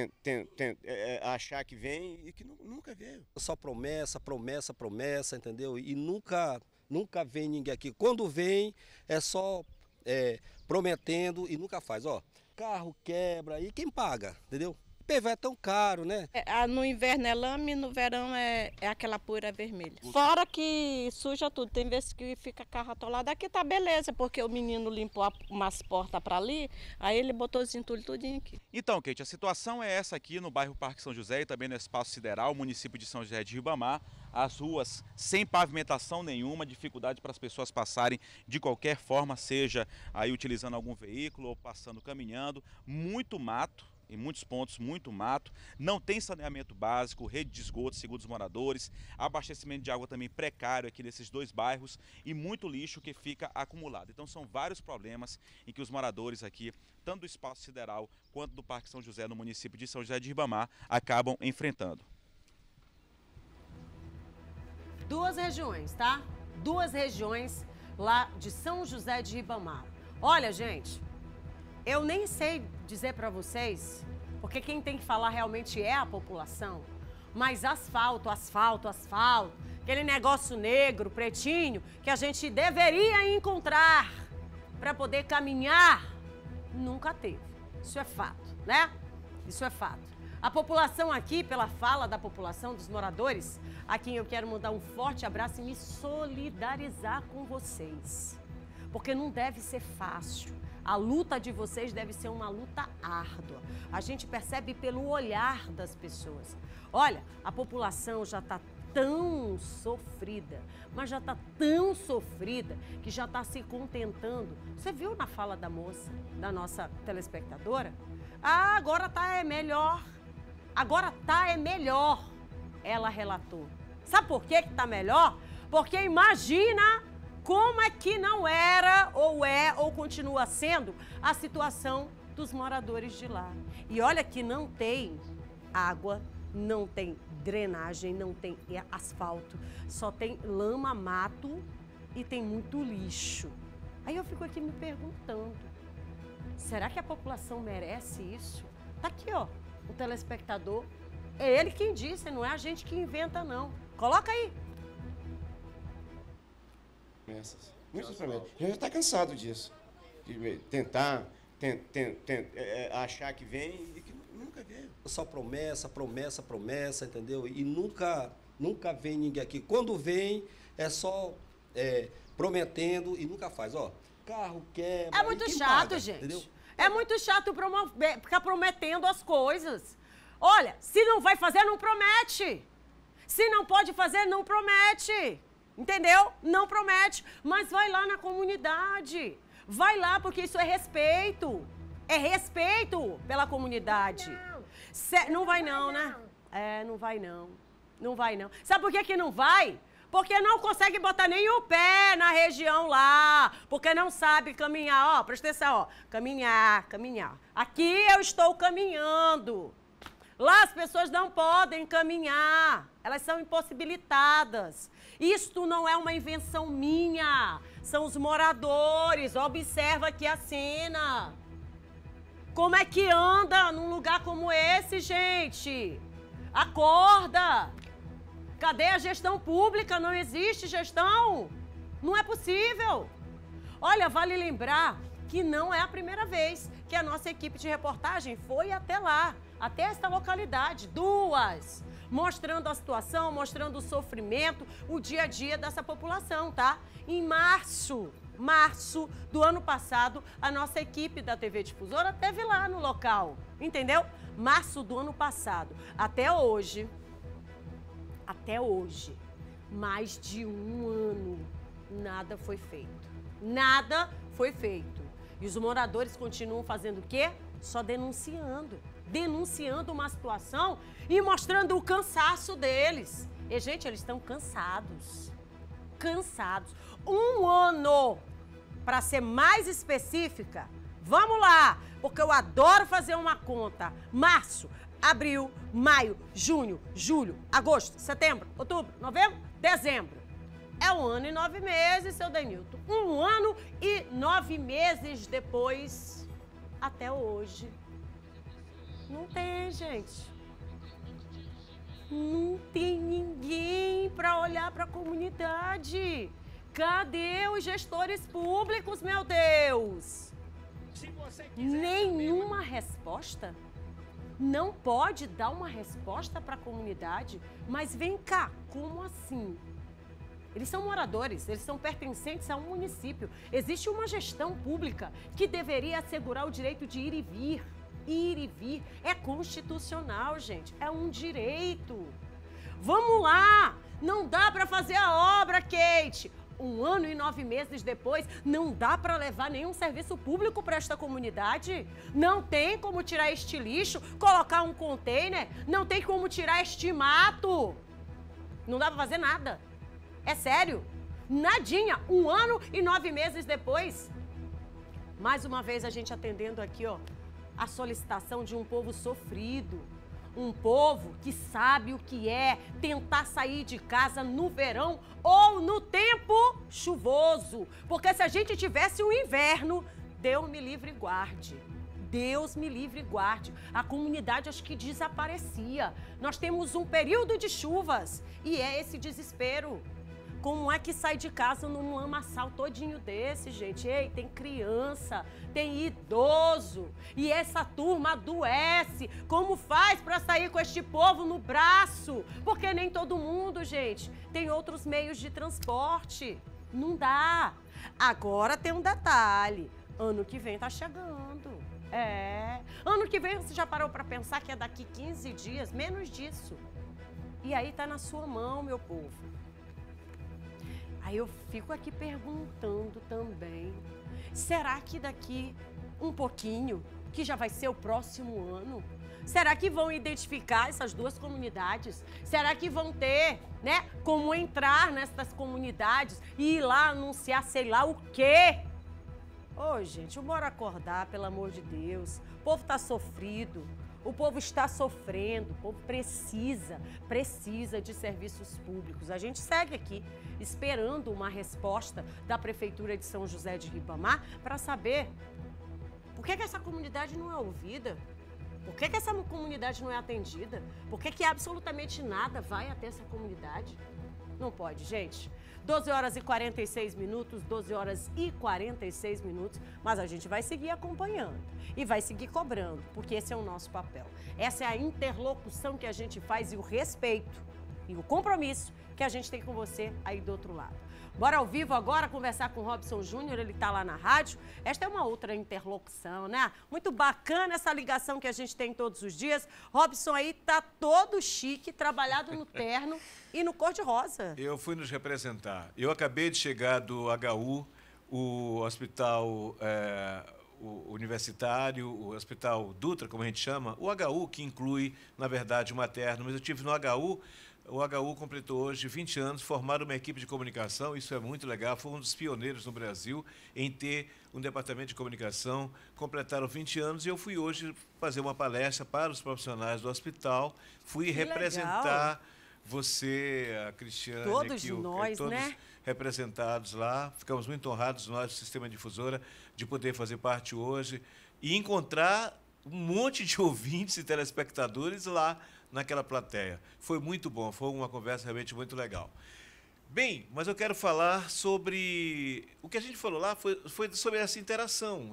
achar que vem e que nunca veio. Só promessa, promessa, promessa, entendeu? E nunca vem ninguém aqui. Quando vem, é só prometendo e nunca faz. Ó, carro quebra e quem paga, entendeu? PV é tão caro, né? No inverno é lama e no verão é aquela poeira vermelha. Fora que suja tudo, tem vezes que fica carro atolado. Aqui tá beleza, porque o menino limpou umas portas para ali, aí ele botou os entulhos tudinho aqui. Então, Kate, a situação é essa aqui no bairro Parque São José e também no Espaço Sideral, município de São José de Ribamar. As ruas sem pavimentação nenhuma, dificuldade para as pessoas passarem de qualquer forma, seja aí utilizando algum veículo ou passando caminhando, muito mato. Em muitos pontos, muito mato, não tem saneamento básico, rede de esgoto, segundo os moradores, abastecimento de água também precário aqui nesses dois bairros e muito lixo que fica acumulado. Então são vários problemas em que os moradores aqui, tanto do Espaço Sideral quanto do Parque São José, no município de São José de Ribamar, acabam enfrentando. Duas regiões, tá? Duas regiões lá de São José de Ribamar. Olha, gente, eu nem sei dizer para vocês, porque quem tem que falar realmente é a população, mas asfalto, asfalto, asfalto, aquele negócio negro, pretinho, que a gente deveria encontrar para poder caminhar, nunca teve. Isso é fato, né? Isso é fato. A população aqui, pela fala da população, dos moradores, a quem eu quero mandar um forte abraço e me solidarizar com vocês. Porque não deve ser fácil A luta de vocês deve ser uma luta árdua. A gente percebe pelo olhar das pessoas. Olha, a população já está tão sofrida, mas já está tão sofrida que já está se contentando. Você viu na fala da moça, da nossa telespectadora? Ah, agora tá melhor. Agora tá melhor, ela relatou. Sabe por que tá melhor? Porque imagina como é que não era, ou continua sendo, a situação dos moradores de lá. E olha que não tem água, não tem drenagem, não tem asfalto, só tem lama, mato e tem muito lixo. Aí eu fico aqui me perguntando, será que a população merece isso? Tá aqui, ó, o telespectador. É ele quem disse, não é a gente que inventa, não. Coloca aí. Muitos promessas. A gente já está cansado disso. De tentar achar que vem e que nunca veio. Só promessa, promessa, promessa, entendeu? E nunca vem ninguém aqui. Quando vem, é só prometendo e nunca faz. Ó, carro quebra. É muito chato, paga, gente. Entendeu? É muito chato ficar prometendo as coisas. Olha, se não vai fazer, não promete. Se não pode fazer, não promete. Entendeu? Não promete. Mas vai lá na comunidade. Vai lá, porque isso é respeito. É respeito pela comunidade. Não vai não, né? É, não vai não. Não vai não. Sabe por que não vai? Porque não consegue botar nem o pé na região lá. Porque não sabe caminhar. Ó, presta atenção, ó. Caminhar, caminhar. Aqui eu estou caminhando. Lá as pessoas não podem caminhar. Elas são impossibilitadas. Isto não é uma invenção minha. São os moradores. Observa aqui a cena. Como é que anda num lugar como esse, gente? Acorda! Cadê a gestão pública? Não existe gestão? Não é possível. Olha, vale lembrar que não é a primeira vez que a nossa equipe de reportagem foi até lá, até esta localidade, 2, mostrando a situação, mostrando o sofrimento, o dia a dia dessa população, tá? Em março do ano passado, a nossa equipe da TV Difusora esteve lá no local, entendeu? Março do ano passado. Até hoje, mais de um ano, nada foi feito. Nada foi feito. E os moradores continuam fazendo o quê? Só denunciando. Denunciando uma situação e mostrando o cansaço deles. E, gente, eles estão cansados. Cansados. 1 ano, para ser mais específica. Vamos lá, porque eu adoro fazer uma conta. Março, abril, maio, junho, julho, agosto, setembro, outubro, novembro, dezembro. É 1 ano e 9 meses, seu Denilton. 1 ano e 9 meses depois, até hoje. Não tem, gente. Não tem ninguém para olhar para a comunidade. Cadê os gestores públicos, meu Deus? Nenhuma resposta? Não pode dar uma resposta para a comunidade? Mas vem cá, como assim? Eles são moradores, eles são pertencentes a um município. Existe uma gestão pública que deveria assegurar o direito de ir e vir. Ir e vir é constitucional, gente. É um direito. Vamos lá! Não dá para fazer a obra, Kate. 1 ano e 9 meses depois, não dá para levar nenhum serviço público para esta comunidade? Não tem como tirar este lixo, colocar um container? Não tem como tirar este mato? Não dá para fazer nada. É sério? Nadinha. 1 ano e 9 meses depois. Mais uma vez a gente atendendo aqui, ó, a solicitação de um povo sofrido. Um povo que sabe o que é tentar sair de casa no verão ou no tempo chuvoso. Porque se a gente tivesse um inverno, Deus me livre e guarde. Deus me livre e guarde. A comunidade acho que desaparecia. Nós temos um período de chuvas e é esse desespero. Como é que sai de casa num lamaçal todinho desse, gente? Ei, tem criança, tem idoso e essa turma adoece. Como faz para sair com este povo no braço? Porque nem todo mundo, gente, tem outros meios de transporte. Não dá. Agora tem um detalhe. Ano que vem tá chegando. Ano que vem você já parou para pensar que é daqui 15 dias, menos disso. E aí tá na sua mão, meu povo. Aí eu fico aqui perguntando também, será que daqui um pouquinho, que já vai ser o próximo ano, será que vão identificar essas duas comunidades? Será que vão ter, né, como entrar nessas comunidades e ir lá anunciar sei lá o quê? Ô, gente, bora acordar, pelo amor de Deus. O povo tá sofrido, o povo está sofrendo, o povo precisa de serviços públicos. A gente segue aqui esperando uma resposta da Prefeitura de São José de Ribamar para saber por que essa comunidade não é ouvida, por que essa comunidade não é atendida, por que absolutamente nada vai até essa comunidade. Não pode, gente. 12 horas e 46 minutos, 12 horas e 46 minutos, mas a gente vai seguir acompanhando e vai seguir cobrando, porque esse é o nosso papel. Essa é a interlocução que a gente faz e o respeito e o compromisso que a gente tem com você aí do outro lado. Bora ao vivo agora conversar com o Robson Júnior, ele tá lá na rádio. Esta é uma outra interlocução, né? Muito bacana essa ligação que a gente tem todos os dias. Robson aí tá todo chique, trabalhado no terno e no cor-de-rosa. Eu fui nos representar. Eu acabei de chegar do HU, o hospital o universitário, o hospital Dutra, como a gente chama. O HU, que inclui, na verdade, o materno, mas eu tive no HU. O HU completou hoje 20 anos, formaram uma equipe de comunicação, isso é muito legal, foi um dos pioneiros no Brasil em ter um departamento de comunicação, completaram 20 anos e eu fui hoje fazer uma palestra para os profissionais do hospital, fui representar você, a Cristiane, todos nós, todos né? representados lá, ficamos muito honrados, nós, do Sistema Difusora, de poder fazer parte hoje e encontrar um monte de ouvintes e telespectadores lá naquela plateia. Foi muito bom, foi uma conversa realmente muito legal. Bem, mas eu quero falar sobre... O que a gente falou lá foi sobre essa interação,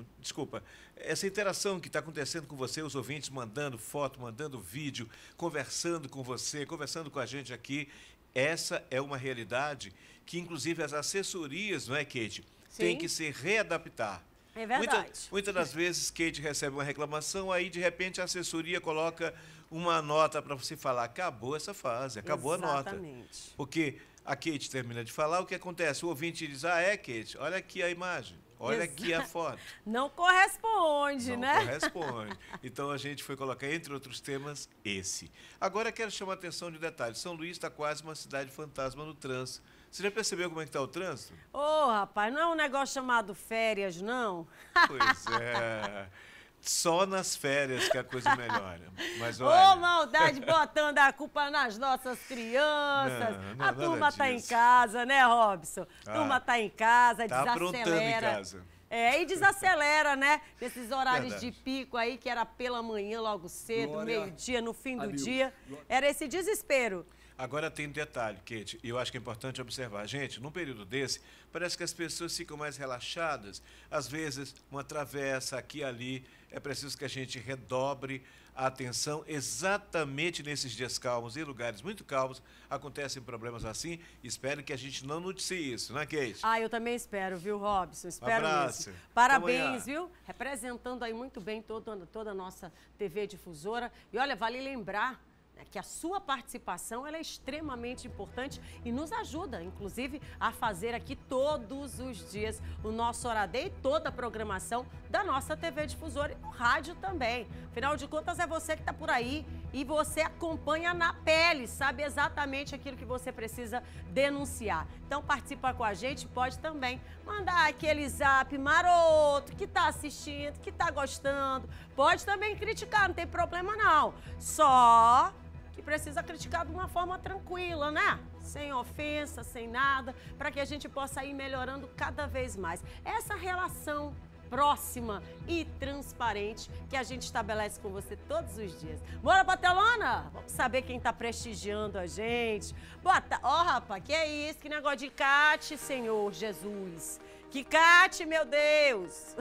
essa interação que está acontecendo com você, os ouvintes mandando foto, mandando vídeo, conversando com você, conversando com a gente aqui. Essa é uma realidade que, inclusive, as assessorias, não é, Kate? Tem que se readaptar. É verdade. Muitas das vezes, Kate recebe uma reclamação, aí, de repente, a assessoria coloca uma nota para você falar, acabou essa fase, acabou a nota. Exatamente. Porque a Kate termina de falar, o que acontece? O ouvinte diz, Kate, olha aqui a imagem, olha aqui a foto. Não corresponde, né? Não corresponde. Então, a gente foi colocar, entre outros temas, esse. Agora, quero chamar a atenção de um detalhe. São Luís está quase uma cidade fantasma no trânsito. Você já percebeu como é que está o trânsito? Rapaz, não é um negócio chamado férias, não? Pois é. Só nas férias que a coisa melhora. Mas olha... maldade, botando a culpa nas nossas crianças. Não, a turma tá em casa, né, Robson? A turma tá em casa, tá aprontando em casa. E desacelera, né? Nesses horários de pico aí, que era pela manhã logo cedo, meio-dia, no fim do dia. Era esse desespero. Agora tem um detalhe, Kate, e eu acho que é importante observar. Gente, num período desse, parece que as pessoas ficam mais relaxadas. Às vezes, uma travessa aqui e ali. É preciso que a gente redobre a atenção exatamente nesses dias calmos. Em lugares muito calmos, acontecem problemas assim. Espero que a gente não noticie isso, né, Kate? Eu também espero, viu, Robson? Espero abraço. mesmo. Parabéns, viu? Representando aí muito bem toda a nossa TV Difusora. E olha, vale lembrar que a sua participação ela é extremamente importante e nos ajuda, inclusive, a fazer aqui todos os dias o nosso Horadê e toda a programação da nossa TV Difusora e o rádio também. Afinal de contas, é você que está por aí e você acompanha na pele, sabe exatamente aquilo que você precisa denunciar. Então, participa com a gente, pode também mandar aquele zap maroto que está assistindo, que está gostando. Pode também criticar, não tem problema não. Só que precisa criticar de uma forma tranquila, né? Sem ofensa, sem nada, para que a gente possa ir melhorando cada vez mais. Essa relação próxima e transparente que a gente estabelece com você todos os dias. Bora pra telona? Vamos saber quem tá prestigiando a gente. Rapaz, que é isso? Que negócio de Cate, Senhor Jesus. Que Cate, meu Deus.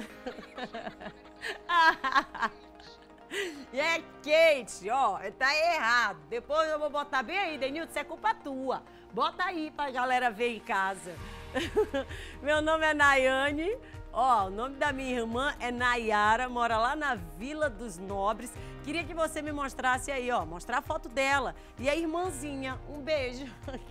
E é Kate, tá errado. Depois eu vou botar bem aí, Denilton, isso é culpa tua. Bota aí pra galera ver em casa. Meu nome é Nayane. Ó, o nome da minha irmã é Nayara, mora lá na Vila dos Nobres. Queria que você me mostrasse aí, ó, mostrar a foto dela. E a irmãzinha, um beijo.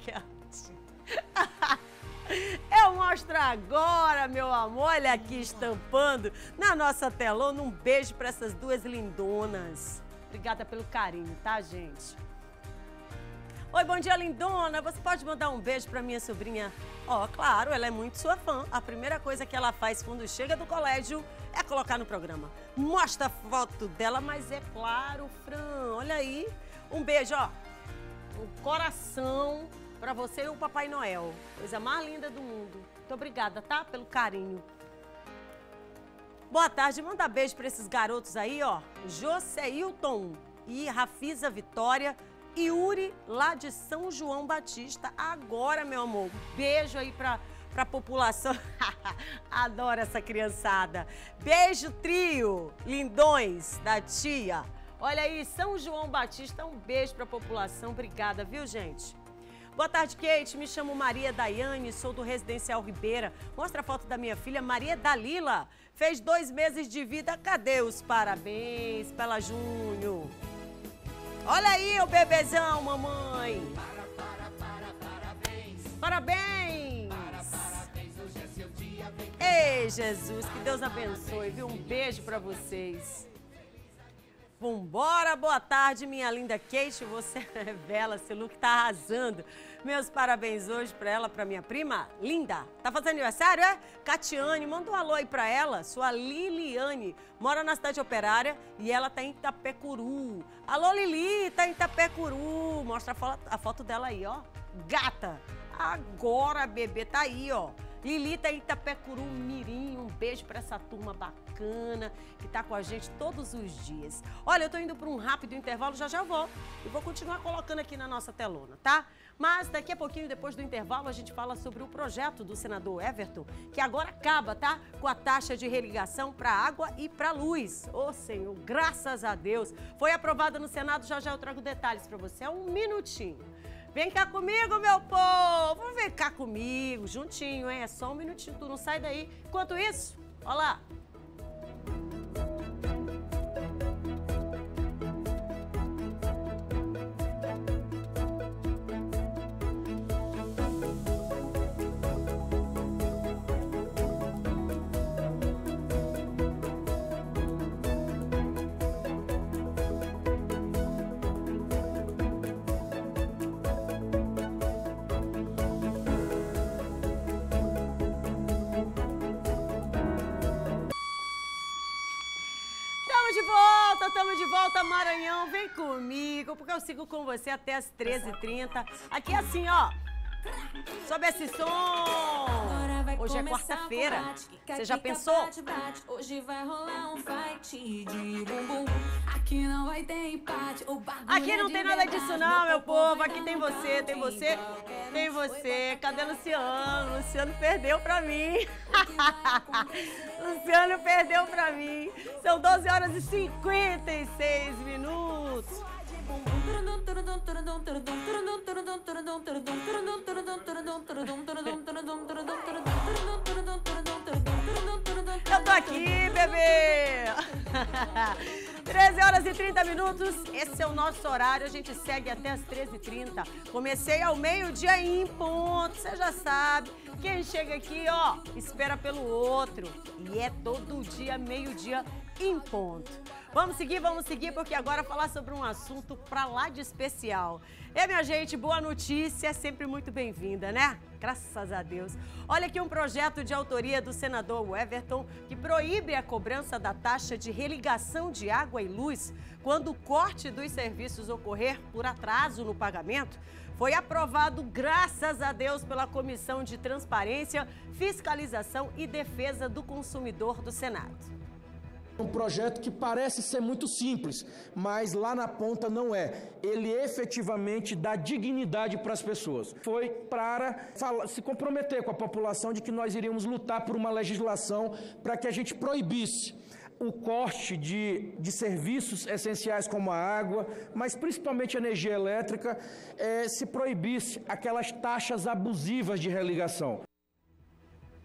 Eu mostro agora, meu amor, olha aqui estampando na nossa telona. Um beijo para essas duas lindonas. Obrigada pelo carinho, tá, gente? Oi, bom dia, lindona. Você pode mandar um beijo para minha sobrinha? Ó, claro, ela é muito sua fã. A primeira coisa que ela faz quando chega do colégio é colocar no programa. Mostra a foto dela, mas é claro, Fran, olha aí. Um beijo, ó. Um coração para você e o Papai Noel. Coisa mais linda do mundo. Muito obrigada, tá? Pelo carinho. Boa tarde, manda beijo para esses garotos aí, ó. Joseilton e Rafisa Vitória. Yuri, lá de São João Batista. Agora, meu amor, beijo aí pra população. Adoro essa criançada. Beijo, trio, lindões da tia. Olha aí, São João Batista, um beijo pra população. Obrigada, viu, gente? Boa tarde, Kate. Me chamo Maria Daiane, sou do Residencial Ribeira. Mostra a foto da minha filha, Maria Dalila. Fez 2 meses de vida. Cadê os parabéns pela Júnior? Olha aí o bebezão, mamãe. Parabéns. Ei, Jesus, que Deus abençoe, viu? Um beijo pra vocês. Vambora, boa tarde, minha linda Kate. Você é bela, esse look tá arrasando. Meus parabéns hoje pra ela, pra minha prima Linda. Tá fazendo aniversário, é? Catiane, manda um alô aí pra ela. Sua Liliane mora na cidade operária e ela tá em Itapecuru. Alô, Lili, tá em Itapecuru. Mostra a foto dela aí, ó. Gata. Agora, bebê, tá aí, ó. Lili tá em Itapecuru, Mirim. Um beijo pra essa turma bacana que tá com a gente todos os dias. Olha, eu tô indo pra um rápido intervalo, já volto. E vou continuar colocando aqui na nossa telona, tá? Mas daqui a pouquinho, depois do intervalo, a gente fala sobre o projeto do senador Everton, que agora acaba, tá? Com a taxa de religação para água e para luz. Ô, Senhor, graças a Deus. Foi aprovado no Senado, já eu trago detalhes para você. É um minutinho. Vem cá comigo, meu povo. Vem cá comigo, juntinho, hein? É só um minutinho, tu não sai daí. Enquanto isso, ó lá. Estamos de volta, Maranhão. Vem comigo, porque eu sigo com você até as 13h30. Aqui é assim, ó. Sobe esse som. Hoje é quarta-feira. Você já pensou? Hoje vai rolar um fight de bumbum. Aqui não vai ter empate. Aqui não tem nada disso não, meu povo. Aqui tem você, tem você, tem você. Cadê Luciano? Luciano perdeu pra mim. Luciano perdeu pra mim. São 12h56 minutos. Eu tô aqui, bebê! 13h30. Esse é o nosso horário, a gente segue até as 13h30. Comecei ao meio-dia em ponto, você já sabe. Quem chega aqui, ó, espera pelo outro. E é todo dia, meio-dia em ponto. Vamos seguir, porque agora falar sobre um assunto pra lá de especial. E, minha gente, boa notícia, é sempre muito bem-vinda, né? Graças a Deus. Olha aqui um projeto de autoria do senador Everton que proíbe a cobrança da taxa de religação de água e luz quando o corte dos serviços ocorrer por atraso no pagamento. Foi aprovado, graças a Deus, pela Comissão de Transparência, Fiscalização e Defesa do Consumidor do Senado. Um projeto que parece ser muito simples, mas lá na ponta não é. Ele efetivamente dá dignidade para as pessoas. Foi para se comprometer com a população de que nós iríamos lutar por uma legislação para que a gente proibisse o corte de serviços essenciais como a água, mas principalmente a energia elétrica, se proibisse aquelas taxas abusivas de religação.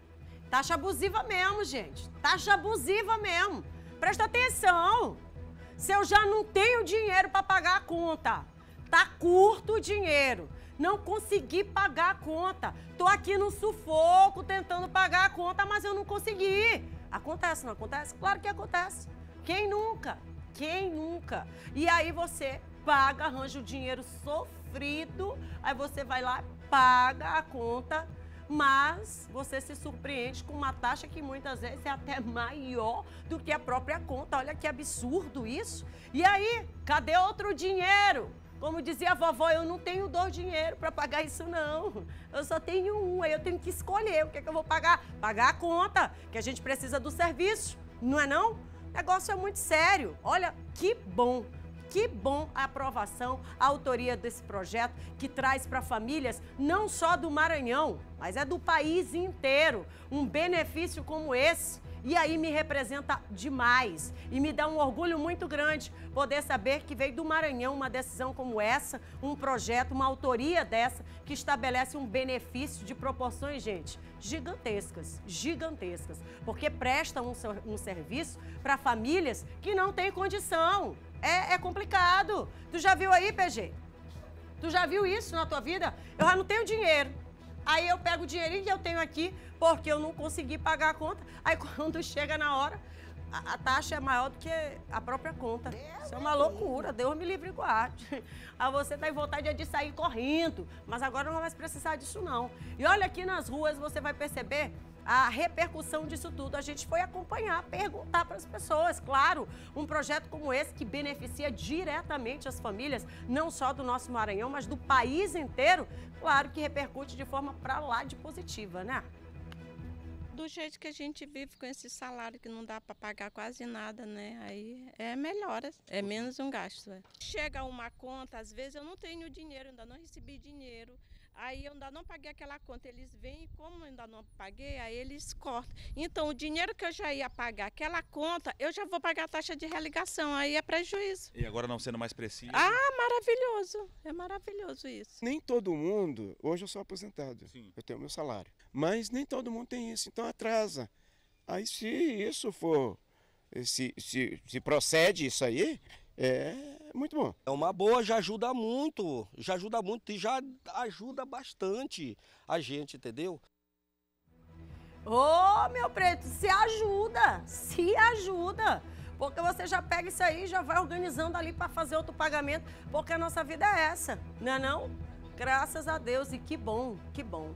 Taxa abusiva mesmo, gente. Taxa abusiva mesmo. Presta atenção. Se eu já não tenho dinheiro para pagar a conta, tá curto o dinheiro, não consegui pagar a conta, tô aqui no sufoco tentando pagar a conta, mas eu não consegui. Acontece, não acontece? Claro que acontece. Quem nunca? Quem nunca? E aí você paga, arranja o dinheiro sofrido, aí você vai lá, paga a conta, mas você se surpreende com uma taxa que muitas vezes é até maior do que a própria conta. Olha que absurdo isso. E aí, cadê outro dinheiro? Como dizia a vovó, eu não tenho 2 dinheiro para pagar isso não. Eu só tenho 1, aí eu tenho que escolher o que é que eu vou pagar. Pagar a conta, que a gente precisa do serviço, não é não? O negócio é muito sério. Olha, que bom a aprovação, a autoria desse projeto que traz para famílias não só do Maranhão, mas é do país inteiro, um benefício como esse. E aí me representa demais e me dá um orgulho muito grande poder saber que veio do Maranhão uma decisão como essa, um projeto, uma autoria dessa que estabelece um benefício de proporções, gente, gigantescas, porque presta um serviço para famílias que não têm condição. É complicado. Tu já viu aí, PG? Tu já viu isso na tua vida? Eu já não tenho dinheiro. Aí eu pego o dinheirinho que eu tenho aqui, porque eu não consegui pagar a conta. Aí quando chega na hora, a taxa é maior do que a própria conta. Isso é uma loucura, Deus me livre e guarde. Aí você tá em vontade de sair correndo, mas agora não vai mais precisar disso não. E olha aqui nas ruas, você vai perceber a repercussão disso tudo. A gente foi acompanhar, perguntar para as pessoas, claro, um projeto como esse que beneficia diretamente as famílias, não só do nosso Maranhão, mas do país inteiro, claro que repercute de forma para lá de positiva, né? Do jeito que a gente vive com esse salário que não dá para pagar quase nada, né? Aí é melhor, é menos um gasto. Chega uma conta, às vezes eu não tenho dinheiro, ainda não recebi dinheiro. Aí eu ainda não paguei aquela conta, eles vêm e como eu ainda não paguei, aí eles cortam. Então o dinheiro que eu já ia pagar aquela conta, eu já vou pagar a taxa de religação, aí é prejuízo. E agora não sendo mais preciso? Ah, maravilhoso, é maravilhoso isso. Nem todo mundo, hoje eu sou aposentado, sim, eu tenho meu salário, mas nem todo mundo tem isso, então atrasa. Aí se isso for, se procede isso aí, é muito bom. É uma boa, já ajuda muito e já ajuda bastante a gente, entendeu? Ô, meu preto, se ajuda, porque você já pega isso aí e já vai organizando ali para fazer outro pagamento, porque a nossa vida é essa, não é não? Graças a Deus, e que bom, que bom.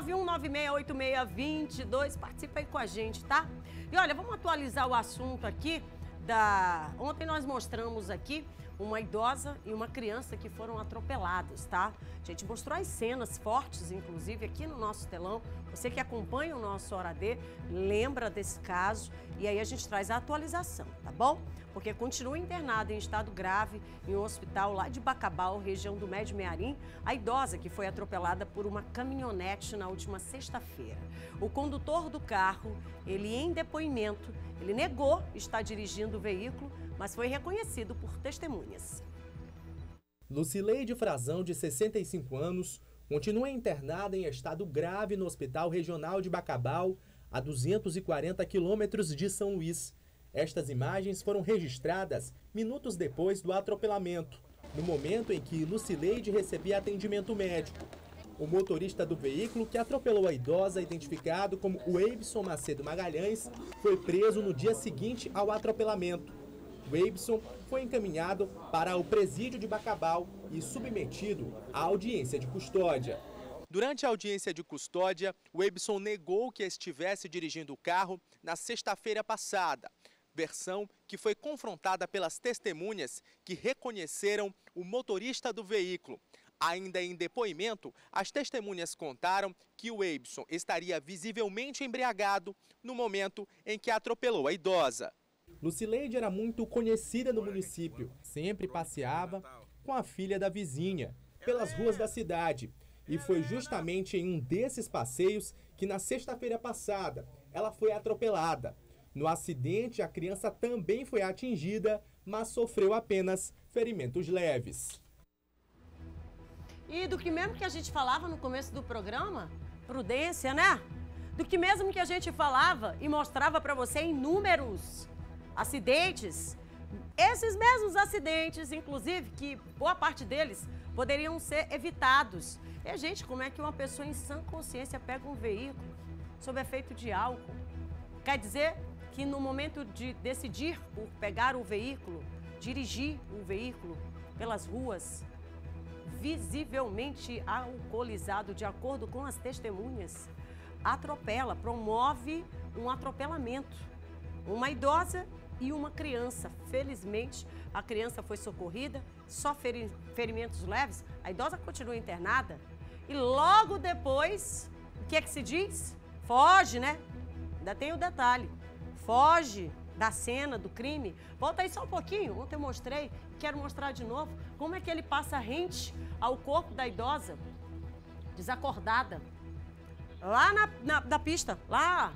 91968622, participa aí com a gente, tá? E olha, vamos atualizar o assunto aqui. Ontem nós mostramos aqui uma idosa e uma criança que foram atropelados, tá? A gente mostrou as cenas fortes, inclusive, aqui no nosso telão. Você que acompanha o nosso Hora D, lembra desse caso e aí a gente traz a atualização, tá bom? Porque continua internada em estado grave em um hospital lá de Bacabal, região do Médio Mearim, a idosa que foi atropelada por uma caminhonete na última sexta-feira. O condutor do carro, ele em depoimento, ele negou estar dirigindo o veículo, mas foi reconhecido por testemunhas. Lucileide Frazão, de 65 anos, continua internada em estado grave no Hospital Regional de Bacabal, a 240 quilômetros de São Luís. Estas imagens foram registradas minutos depois do atropelamento, no momento em que Lucileide recebia atendimento médico. O motorista do veículo que atropelou a idosa, identificado como Weibson Macedo Magalhães, foi preso no dia seguinte ao atropelamento. Weibson foi encaminhado para o presídio de Bacabal e submetido à audiência de custódia. Durante a audiência de custódia, Weibson negou que estivesse dirigindo o carro na sexta-feira passada, versão que foi confrontada pelas testemunhas que reconheceram o motorista do veículo. Ainda em depoimento, as testemunhas contaram que o Weibson estaria visivelmente embriagado no momento em que atropelou a idosa. Lucileide era muito conhecida no município, sempre passeava com a filha da vizinha pelas ruas da cidade. E foi justamente em um desses passeios que na sexta-feira passada ela foi atropelada. No acidente, a criança também foi atingida, mas sofreu apenas ferimentos leves. E do que mesmo que a gente falava no começo do programa? Prudência, né? do que mesmo que a gente falava e mostrava para você em números acidentes. Esses mesmos acidentes, inclusive, que boa parte deles poderiam ser evitados. E, gente, como é que uma pessoa em sã consciência pega um veículo sob efeito de álcool? Quer dizer que no momento de decidir por pegar o veículo, dirigir o veículo pelas ruas, visivelmente alcoolizado, de acordo com as testemunhas, atropela, promove um atropelamento. Uma idosa e uma criança. Felizmente, a criança foi socorrida, só ferimentos leves. A idosa continua internada. E logo depois, o que é que se diz? Foge, né? Ainda tem o detalhe. Foge da cena do crime. Volta aí só um pouquinho. Ontem eu mostrei, quero mostrar de novo, como é que ele passa rente ao corpo da idosa, desacordada. Lá na pista, lá.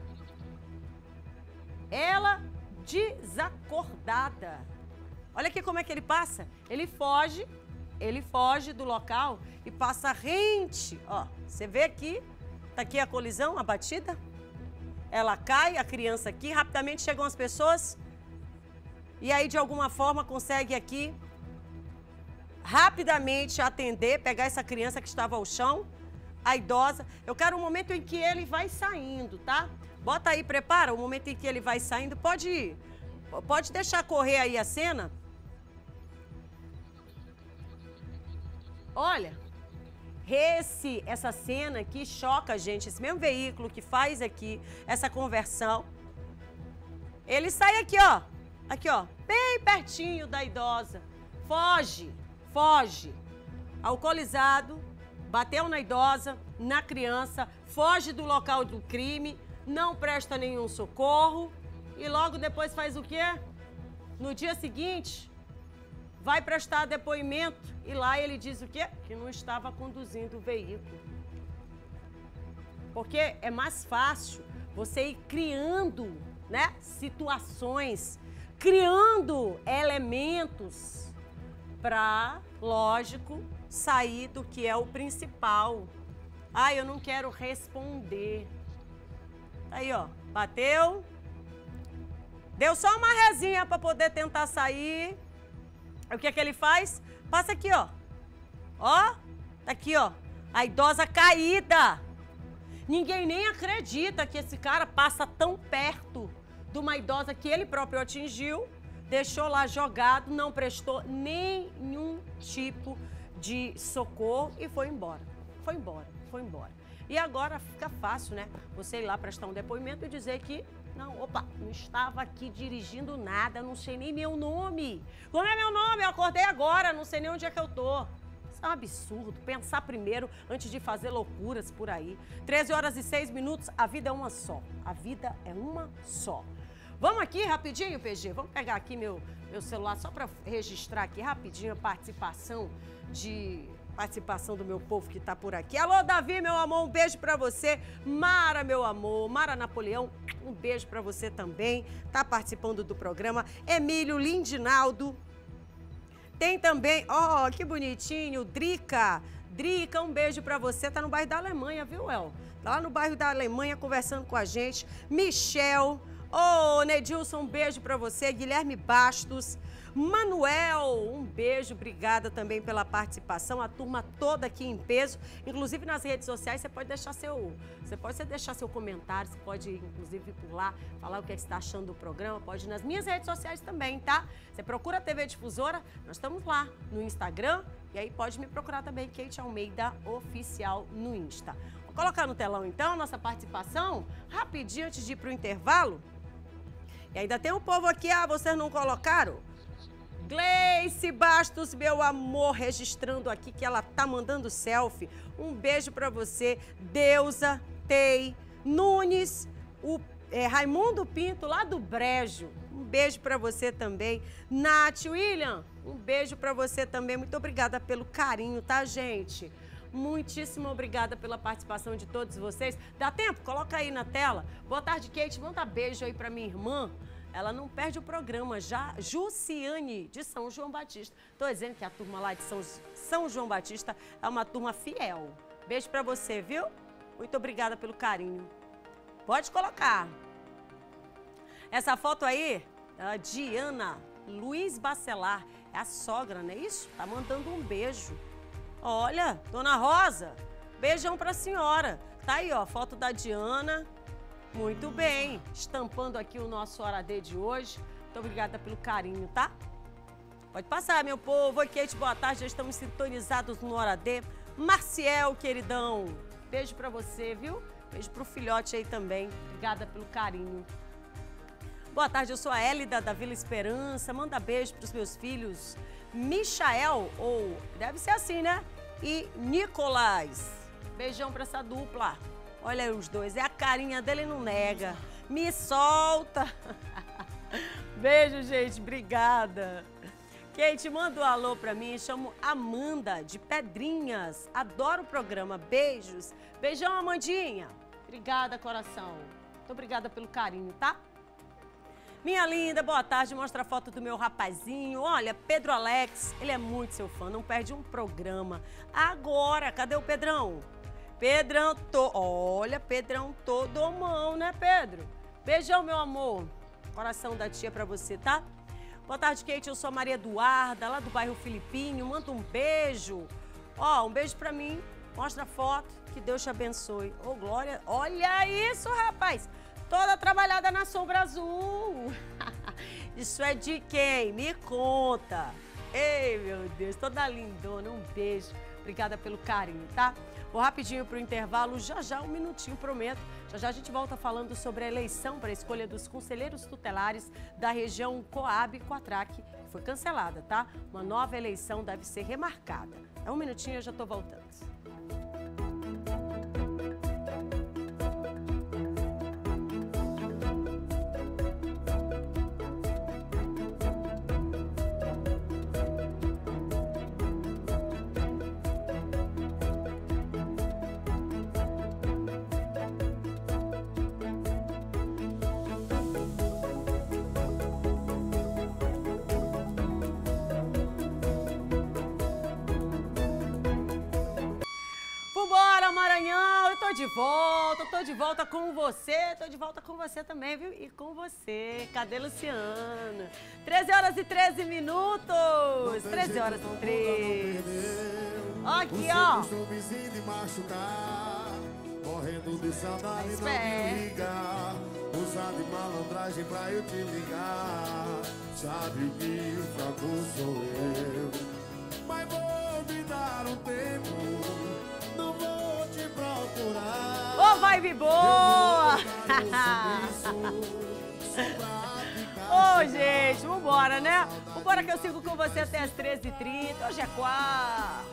Ela desacordada. Olha aqui como é que ele passa. Ele foge do local e passa rente. Ó, você vê aqui, tá aqui a colisão, a batida. Ela cai, a criança aqui, rapidamente chegam as pessoas e aí de alguma forma consegue aqui rapidamente atender, pegar essa criança que estava ao chão, a idosa. Eu quero um momento em que ele vai saindo, tá? Bota aí, prepara o momento em que ele vai saindo. Pode deixar correr aí a cena. Olha, essa cena aqui choca a gente. Esse mesmo veículo que faz aqui essa conversão. Ele sai aqui, ó, bem pertinho da idosa. Foge. Alcoolizado, bateu na idosa, na criança, foge do local do crime, não presta nenhum socorro e logo depois faz o quê? No dia seguinte, vai prestar depoimento e lá ele diz o quê? Que não estava conduzindo o veículo. Porque é mais fácil você ir criando, né, situações, criando elementos para, lógico, sair do que é o principal. Ah, eu não quero responder. Aí, ó, bateu. Deu só uma rezinha para poder tentar sair. O que é que ele faz? Passa aqui, ó. Ó, tá aqui, ó. A idosa caída. Ninguém nem acredita que esse cara passa tão perto de uma idosa que ele próprio atingiu, deixou lá jogado, não prestou nenhum tipo de socorro e foi embora. Foi embora. E agora fica fácil, né? Você ir lá prestar um depoimento e dizer que não estava aqui dirigindo nada, não sei nem meu nome. Como é meu nome? Eu acordei agora, não sei nem onde é que eu tô. Isso é um absurdo. Pensar primeiro antes de fazer loucuras por aí. 13h06, a vida é uma só. A vida é uma só. Vamos aqui rapidinho, PG? Vamos pegar aqui meu celular só para registrar aqui rapidinho a participação do meu povo que tá por aqui. Alô, Davi, meu amor, um beijo pra você. Mara, meu amor, Mara Napoleão, um beijo pra você também. Tá participando do programa. Emílio Lindinaldo. Tem também, ó, que bonitinho, Drica. Drica, um beijo pra você. Tá no bairro da Alemanha, viu, El? Tá lá no bairro da Alemanha conversando com a gente. Michel, ô, Nedilson, um beijo pra você. Guilherme Bastos. Manuel, um beijo, obrigada também pela participação, a turma toda aqui em peso, inclusive nas redes sociais você pode deixar seu comentário, você pode inclusive ir por lá, falar o que você está achando do programa, pode ir nas minhas redes sociais também, tá? Você procura a TV Difusora, nós estamos lá no Instagram e aí pode me procurar também, Kate Almeida Oficial no Insta. Vou colocar no telão então nossa participação, rapidinho antes de ir para o intervalo. E ainda tem um povo aqui, vocês não colocaram? Gleice Bastos, meu amor, registrando aqui que ela tá mandando selfie. Um beijo pra você. Deusa, Tei, Nunes, Raimundo Pinto, lá do Brejo. Um beijo pra você também. Nath, William, um beijo pra você também. Muito obrigada pelo carinho, tá, gente? Muitíssimo obrigada pela participação de todos vocês. Dá tempo? Coloca aí na tela. Boa tarde, Kate. Manda beijo aí pra minha irmã. Ela não perde o programa, já Jussiane, de São João Batista. Tô dizendo que a turma lá de São João Batista é uma turma fiel. Beijo pra você, viu? Muito obrigada pelo carinho. Pode colocar. Essa foto aí, a Diana Luiz Bacelar, é a sogra, não é isso? Tá mandando um beijo. Olha, Dona Rosa, beijão pra senhora. Tá aí, ó, foto da Diana. Muito bem, estampando aqui o nosso Hora D de hoje. Muito obrigada pelo carinho, tá? Pode passar, meu povo. Oi, Kate, boa tarde. Já estamos sintonizados no Hora D. Marciel, queridão, beijo pra você, viu? Beijo pro filhote aí também. Obrigada pelo carinho. Boa tarde, eu sou a Hélida da Vila Esperança. Manda beijo pros meus filhos Michael, ou deve ser assim, né? E Nicolás. Beijão pra essa dupla. Olha aí os dois, é a carinha dele, não nega. Me solta. Beijo, gente, obrigada. Kate, manda um alô pra mim, chamo Amanda, de Pedrinhas. Adoro o programa, beijos. Beijão, Amandinha. Obrigada, coração. Muito obrigada pelo carinho, tá? Minha linda, boa tarde, mostra a foto do meu rapazinho. Olha, Pedro Alex, ele é muito seu fã, não perde um programa. Agora, cadê o Pedrão? Pedrão, olha, Pedrão todo mão, né, Pedro? Beijão, meu amor. Coração da tia pra você, tá? Boa tarde, Kate. Eu sou a Maria Eduarda, lá do bairro Filipinho. Manda um beijo. Ó, um beijo pra mim. Mostra a foto. Que Deus te abençoe. Ô, Glória. Olha isso, rapaz. Toda trabalhada na sombra azul. Isso é de quem? Me conta. Ei, meu Deus. Toda lindona. Um beijo. Obrigada pelo carinho, tá? Vou rapidinho pro intervalo. Já, um minutinho, prometo. Já a gente volta falando sobre a eleição para a escolha dos conselheiros tutelares da região Coab-Quatraque, que foi cancelada, tá? Uma nova eleição deve ser remarcada. É um minutinho, eu já tô voltando. Vambora, Maranhão! Eu tô de volta com você, tô de volta com você também, viu? E com você, cadê Luciano? 13 horas e 13 minutos! 13 horas e 13. Aqui, ó! Morrendo de saudade, não me liga. Usar de malandragem pra eu te ligar. Sabe o que o fraco sou eu. Mas vou me dar um tempo. Não vou te procurar. Ô, vibe boa! Ô, gente, vambora, né? Vambora que eu sigo com você até as 13h30. Hoje é quarta.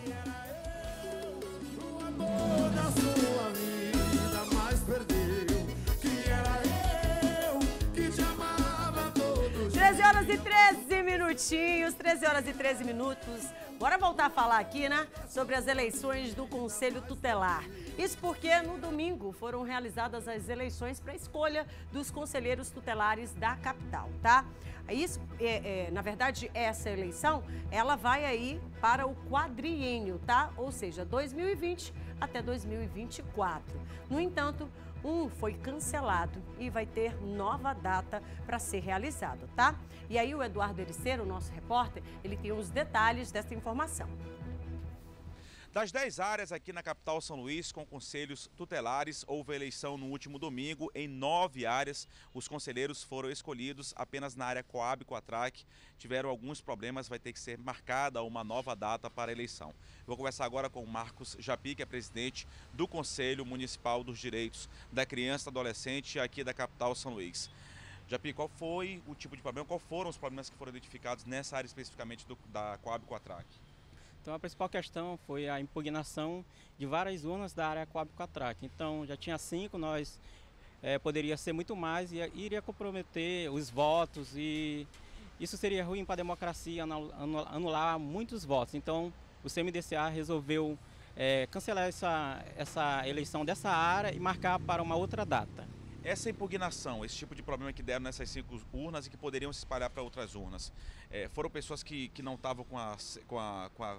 Da sua vida mais perdeu. Que era eu que te amava todo 13 horas e 13 minutinhos, 13 horas e 13 minutos. Bora voltar a falar aqui, né, sobre as eleições do Conselho Tutelar. Isso porque no domingo foram realizadas as eleições para a escolha dos conselheiros tutelares da capital, tá? Isso, na verdade, essa eleição, ela vai aí para o quadriênio, tá? Ou seja, 2020 até 2024. No entanto, um foi cancelado e vai ter nova data para ser realizado, tá? E aí o Eduardo Ericeiro, nosso repórter, ele tem os detalhes dessa informação. Das 10 áreas aqui na capital São Luís, com conselhos tutelares, houve eleição no último domingo. Em 9 áreas, os conselheiros foram escolhidos apenas na área Coab-Quatraque. Tiveram alguns problemas, vai ter que ser marcada uma nova data para a eleição. Vou conversar agora com o Marcos Japi, que é presidente do Conselho Municipal dos Direitos da Criança e do Adolescente aqui da capital São Luís. Japi, qual foi o tipo de problema, qual foram os problemas que foram identificados nessa área especificamente da Coab-Quatraque? Então a principal questão foi a impugnação de várias urnas da área Coab-Quatraque. Então já tinha 5, nós poderia ser muito mais e iria comprometer os votos e isso seria ruim para a democracia, anular muitos votos. Então o CMDCA resolveu cancelar essa eleição dessa área e marcar para uma outra data. Essa impugnação, esse tipo de problema que deram nessas 5 urnas e que poderiam se espalhar para outras urnas, foram pessoas que não estavam com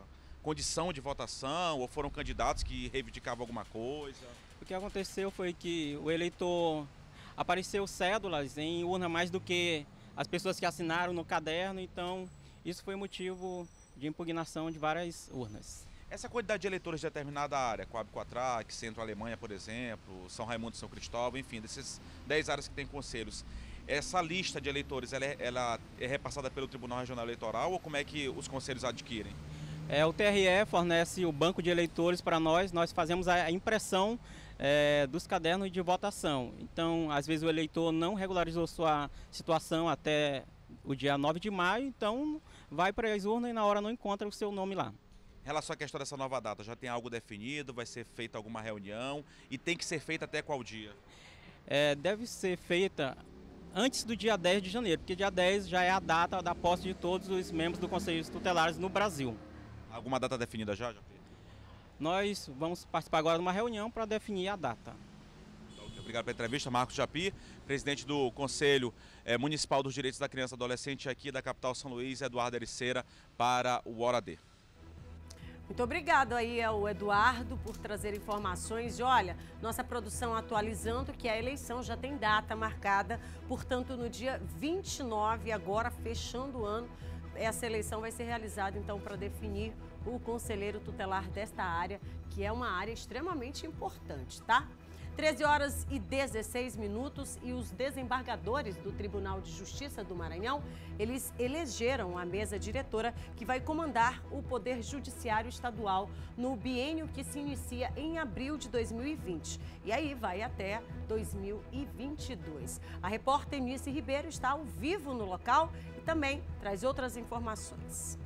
condição de votação ou foram candidatos que reivindicavam alguma coisa? O que aconteceu foi que o eleitor apareceu cédulas em urna mais do que as pessoas que assinaram no caderno, então isso foi motivo de impugnação de várias urnas. Essa quantidade de eleitores de determinada área, Coab Quatrac, Centro-Alemanha, por exemplo, São Raimundo, São Cristóvão, enfim, desses 10 áreas que têm conselhos, essa lista de eleitores ela é repassada pelo Tribunal Regional Eleitoral ou como é que os conselhos adquirem? O TRE fornece o banco de eleitores para nós fazemos a impressão dos cadernos de votação. Então, às vezes o eleitor não regularizou sua situação até o dia 9 de maio, então vai para as urnas e na hora não encontra o seu nome lá. Em relação à questão dessa nova data, já tem algo definido? Vai ser feita alguma reunião? E tem que ser feita até qual dia? Deve ser feita antes do dia 10 de janeiro, porque dia 10 já é a data da posse de todos os membros do Conselho Tutelares no Brasil. Alguma data definida já? Nós vamos participar agora de uma reunião para definir a data. Obrigado pela entrevista, Marcos Japi, presidente do Conselho Municipal dos Direitos da Criança e Adolescente aqui da capital São Luís, Eduardo Ericeira, para o Hora D. Muito obrigado aí ao Eduardo por trazer informações. E olha, nossa produção atualizando que a eleição já tem data marcada, portanto no dia 29, agora fechando o ano, essa eleição vai ser realizada então para definir o conselheiro tutelar desta área, que é uma área extremamente importante, tá? 13 horas e 16 minutos e os desembargadores do Tribunal de Justiça do Maranhão, eles elegeram a mesa diretora que vai comandar o Poder Judiciário Estadual no biênio que se inicia em abril de 2020 e aí vai até 2022. A repórter Nice Ribeiro está ao vivo no local e também traz outras informações.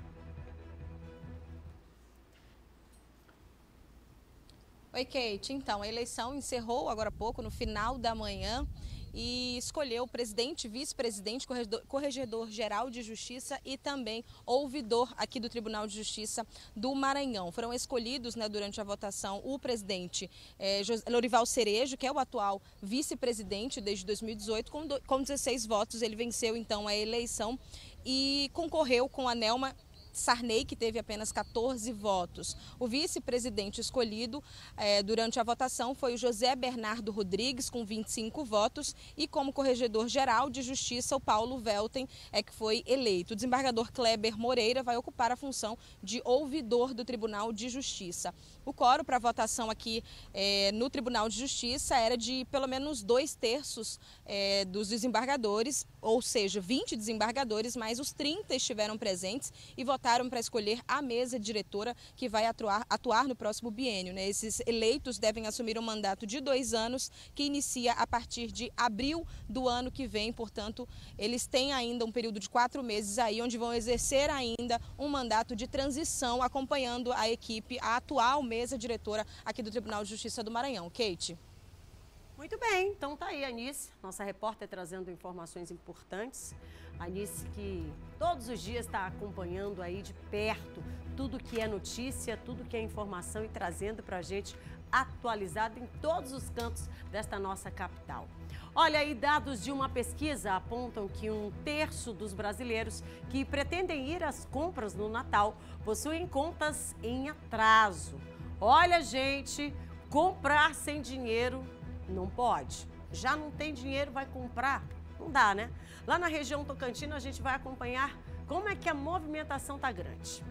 Oi, Kate. Então, a eleição encerrou agora há pouco, no final da manhã, e escolheu o presidente, vice-presidente, corregedor-geral de Justiça e também ouvidor aqui do Tribunal de Justiça do Maranhão. Foram escolhidos durante a votação o presidente Lorival Cerejo, que é o atual vice-presidente desde 2018, com 16 votos. Ele venceu então a eleição e concorreu com a Nelma Sarney, que teve apenas 14 votos. O vice-presidente escolhido durante a votação foi o José Bernardo Rodrigues, com 25 votos, e como corregedor-geral de Justiça, o Paulo Velten, que foi eleito. O desembargador Kleber Moreira vai ocupar a função de ouvidor do Tribunal de Justiça. O quórum para votação aqui no Tribunal de Justiça era de pelo menos 2/3 dos desembargadores, ou seja, 20 desembargadores, mas os 30 estiveram presentes e votaram para escolher a mesa diretora que vai atuar no próximo biênio. Esses eleitos devem assumir um mandato de 2 anos, que inicia a partir de abril do ano que vem. Portanto, eles têm ainda um período de 4 meses aí, onde vão exercer ainda um mandato de transição, acompanhando a equipe, a atual mesa diretora aqui do Tribunal de Justiça do Maranhão. Kate. Muito bem, então tá aí a Anice, nossa repórter, trazendo informações importantes. A Anice que todos os dias está acompanhando aí de perto tudo que é notícia, tudo que é informação e trazendo para a gente atualizado em todos os cantos desta nossa capital. Olha, aí dados de uma pesquisa apontam que 1/3 dos brasileiros que pretendem ir às compras no Natal possuem contas em atraso. Olha, gente, comprar sem dinheiro não pode. Já não tem dinheiro, vai comprar? Não dá, né? Lá na região Tocantina a gente vai acompanhar como é que a movimentação tá grande.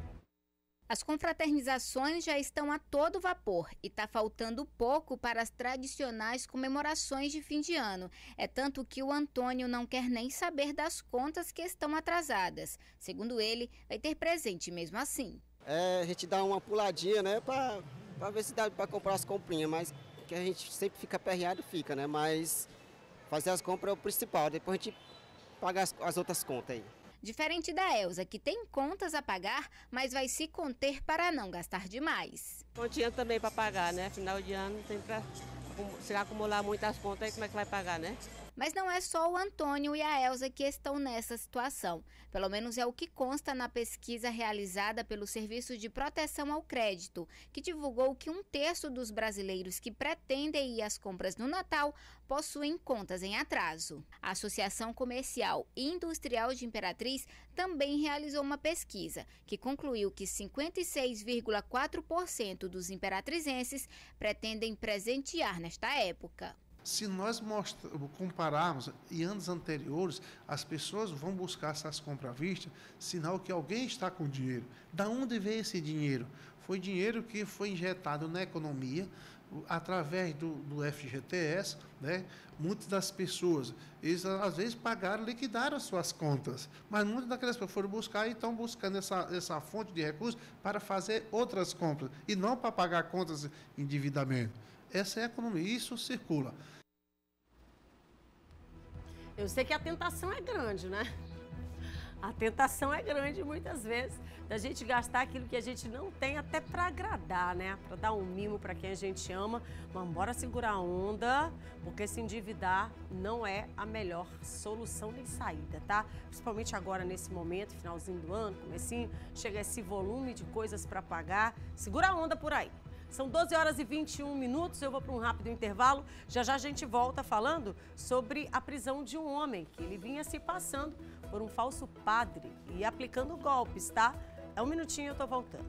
As confraternizações já estão a todo vapor e está faltando pouco para as tradicionais comemorações de fim de ano. É tanto que o Antônio não quer nem saber das contas que estão atrasadas. Segundo ele, vai ter presente mesmo assim. A gente dá uma puladinha, né, para ver se dá para comprar as comprinhas, mas que a gente sempre fica aperreado, fica, né, mas fazer as compras é o principal, depois a gente paga as outras contas aí. Diferente da Elza, que tem contas a pagar, mas vai se conter para não gastar demais. Continha também para pagar, né? Final de ano tem para se acumular muitas contas, aí como é que vai pagar, né? Mas não é só o Antônio e a Elza que estão nessa situação. Pelo menos é o que consta na pesquisa realizada pelo Serviço de Proteção ao Crédito, que divulgou que 1/3 dos brasileiros que pretendem ir às compras no Natal possuem contas em atraso. A Associação Comercial e Industrial de Imperatriz também realizou uma pesquisa que concluiu que 56,4% dos imperatrizenses pretendem presentear nesta época. Se nós compararmos em anos anteriores, as pessoas vão buscar essas compras à vista, sinal que alguém está com dinheiro. Da onde veio esse dinheiro? Foi dinheiro que foi injetado na economia, através do FGTS, né? Muitas das pessoas, eles às vezes pagaram, liquidaram as suas contas, mas muitas daquelas pessoas foram buscar e estão buscando essa fonte de recursos para fazer outras compras, e não para pagar contas de endividamento. Essa é a economia, isso circula. Eu sei que a tentação é grande, né? A tentação é grande muitas vezes da gente gastar aquilo que a gente não tem até para agradar, né? Para dar um mimo para quem a gente ama. Mas bora segurar a onda, porque se endividar não é a melhor solução nem saída, tá? Principalmente agora nesse momento, finalzinho do ano, comecinho, chega esse volume de coisas para pagar. Segura a onda por aí. São 12h21, eu vou para um rápido intervalo. Já já a gente volta falando sobre a prisão de um homem que ele vinha se passando por um falso padre e aplicando golpes, tá? É um minutinho, eu tô voltando.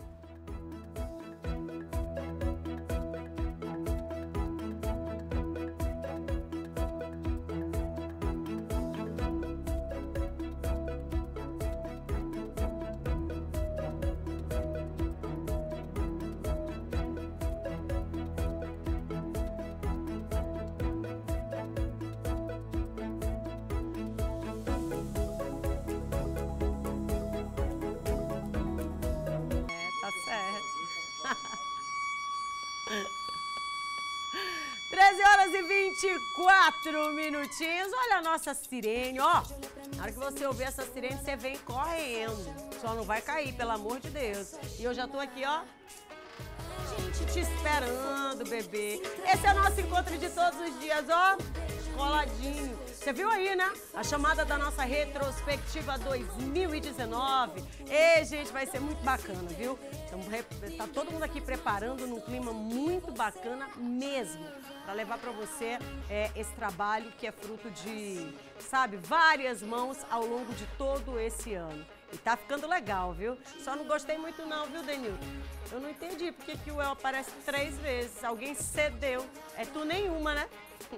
e 24 minutinhos. Olha a nossa sirene, ó. Na hora que você ouvir essa sirene, você vem correndo. Só não vai cair, pelo amor de Deus. E eu já tô aqui, ó, te esperando, bebê. Esse é o nosso encontro de todos os dias, ó, coladinho. Você viu aí, né? A chamada da nossa retrospectiva 2019. E, gente, vai ser muito bacana, viu? Então, tá todo mundo aqui preparando num clima muito bacana mesmo, para levar para você esse trabalho que é fruto de, sabe, várias mãos ao longo de todo esse ano. E tá ficando legal, viu? Só não gostei muito não, viu, Denilton? Eu não entendi porque que o El aparece 3 vezes. Alguém cedeu. É tu nenhuma, né?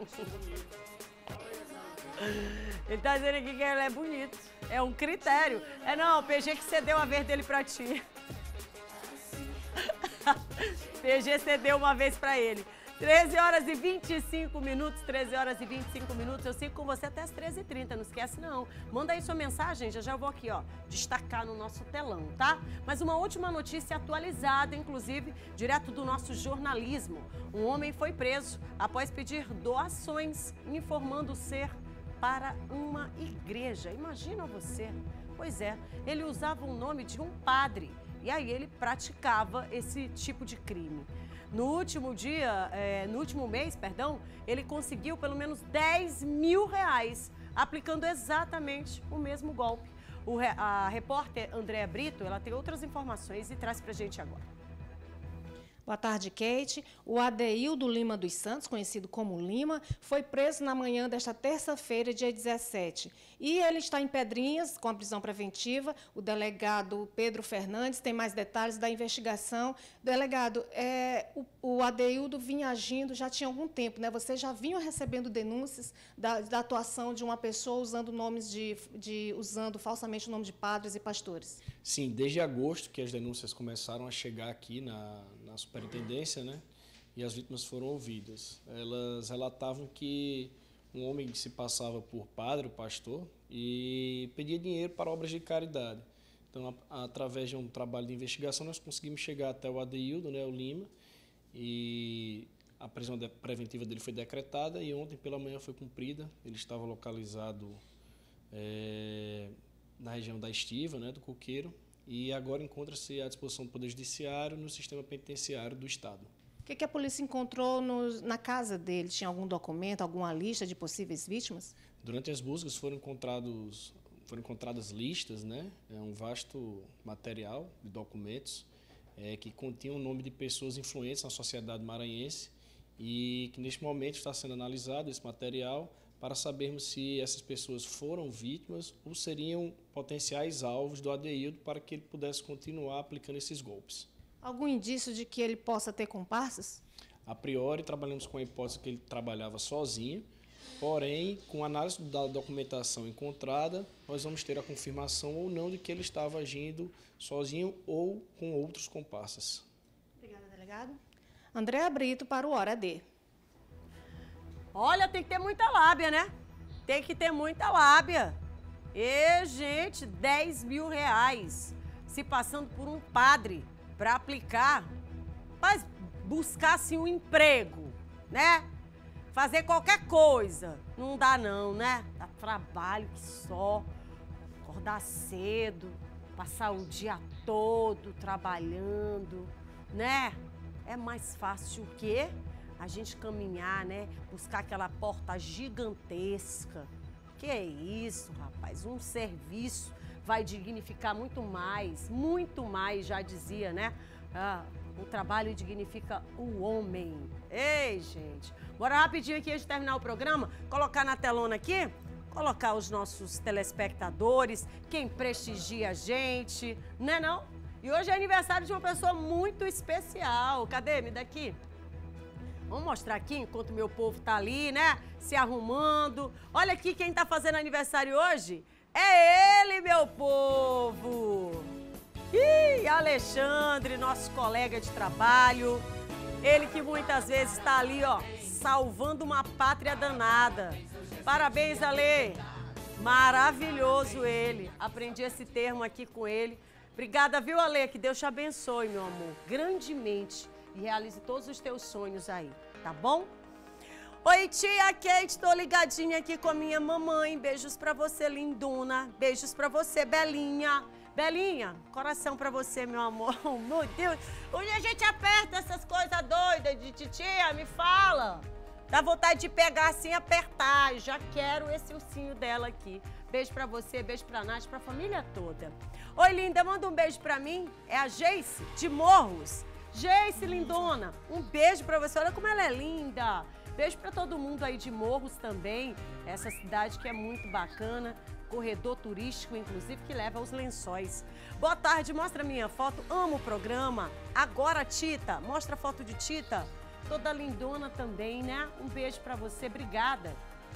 Ele tá dizendo aqui que ele é bonito. É um critério. É não, o PG que cedeu a vez dele pra ti. PG cedeu uma vez pra ele. 13h25, 13h25. Eu sigo com você até as 13h30, não esquece não. Manda aí sua mensagem, já eu vou aqui, ó, destacar no nosso telão, tá? Mas uma última notícia atualizada, inclusive, direto do nosso jornalismo. Um homem foi preso após pedir doações, informando ser para uma igreja. Imagina você. Pois é, ele usava o nome de um padre e aí ele praticava esse tipo de crime. No último mês, ele conseguiu pelo menos R$10 mil, aplicando exatamente o mesmo golpe. A repórter Andréa Brito, ela tem outras informações e traz pra gente agora. Boa tarde, Kate. O Adeildo Lima dos Santos, conhecido como Lima, foi preso na manhã desta terça-feira, dia 17. E ele está em Pedrinhas, com a prisão preventiva. O delegado Pedro Fernandes tem mais detalhes da investigação. Delegado, o Adeildo vinha agindo já tinha algum tempo, né? Você já vinha recebendo denúncias da atuação de uma pessoa usando nomes usando falsamente o nome de padres e pastores? Sim, desde agosto que as denúncias começaram a chegar aqui na superintendência, né? E as vítimas foram ouvidas. Elas relatavam que um homem que se passava por padre, pastor, e pedia dinheiro para obras de caridade. Então, através de um trabalho de investigação, nós conseguimos chegar até o Adeildo, né, o Lima, e a prisão preventiva dele foi decretada e ontem pela manhã foi cumprida. Ele estava localizado na região da Estiva, né, do Coqueiro, e agora encontra-se à disposição do Poder Judiciário no sistema penitenciário do Estado. O que a polícia encontrou na casa dele? Tinha algum documento, alguma lista de possíveis vítimas? Durante as buscas foram encontradas listas, né? É um vasto material de documentos que continham o nome de pessoas influentes na sociedade maranhense e que neste momento está sendo analisado esse material para sabermos se essas pessoas foram vítimas ou seriam potenciais alvos do Adeildo para que ele pudesse continuar aplicando esses golpes. Algum indício de que ele possa ter comparsas? A priori, trabalhamos com a hipótese que ele trabalhava sozinho, porém, com a análise da documentação encontrada, nós vamos ter a confirmação ou não de que ele estava agindo sozinho ou com outros comparsas. Obrigada, delegado. Andréa Brito para o Hora D. Olha, tem que ter muita lábia, né? Tem que ter muita lábia. E, gente, 10 mil reais se passando por um padre para aplicar, mas buscar assim um emprego, né? Fazer qualquer coisa. Não dá não, né? Dá trabalho que só. Acordar cedo, passar o dia todo trabalhando, né? É mais fácil o quê? A gente caminhar, né? Buscar aquela porta gigantesca. Que isso, rapaz? Um serviço vai dignificar muito mais, já dizia, né? O trabalho dignifica o homem. Ei, gente. Bora rapidinho aqui, antes de terminar o programa, colocar na telona aqui, colocar os nossos telespectadores, quem prestigia a gente, né não? E hoje é aniversário de uma pessoa muito especial. Cadê? Me dá aqui. Vamos mostrar aqui, enquanto meu povo tá ali, né? Se arrumando. Olha aqui quem tá fazendo aniversário hoje. É ele, meu povo! Ih, Alexandre, nosso colega de trabalho. Ele que muitas vezes está ali, ó, salvando uma pátria danada. Parabéns, Ale! Maravilhoso ele. Aprendi esse termo aqui com ele. Obrigada, viu, Ale? Que Deus te abençoe, meu amor, grandemente. E realize todos os teus sonhos aí, tá bom? Oi, tia Kate, tô ligadinha aqui com a minha mamãe. Beijos pra você, lindona. Beijos pra você, Belinha. Belinha, coração pra você, meu amor. Meu Deus, onde a gente aperta essas coisas doidas de titia? Me fala. Dá vontade de pegar assim e apertar. Já quero esse ursinho dela aqui. Beijo pra você, beijo pra Nath, pra família toda. Oi, linda, manda um beijo pra mim. É a Geice, de Morros. Geice, lindona, um beijo pra você. Olha como ela é linda. Beijo pra todo mundo aí de Morros também. Essa cidade que é muito bacana. Corredor turístico, inclusive, que leva aos Lençóis. Boa tarde, mostra minha foto. Amo o programa. Agora, Tita, mostra a foto de Tita. Toda lindona também, né? Um beijo pra você, obrigada.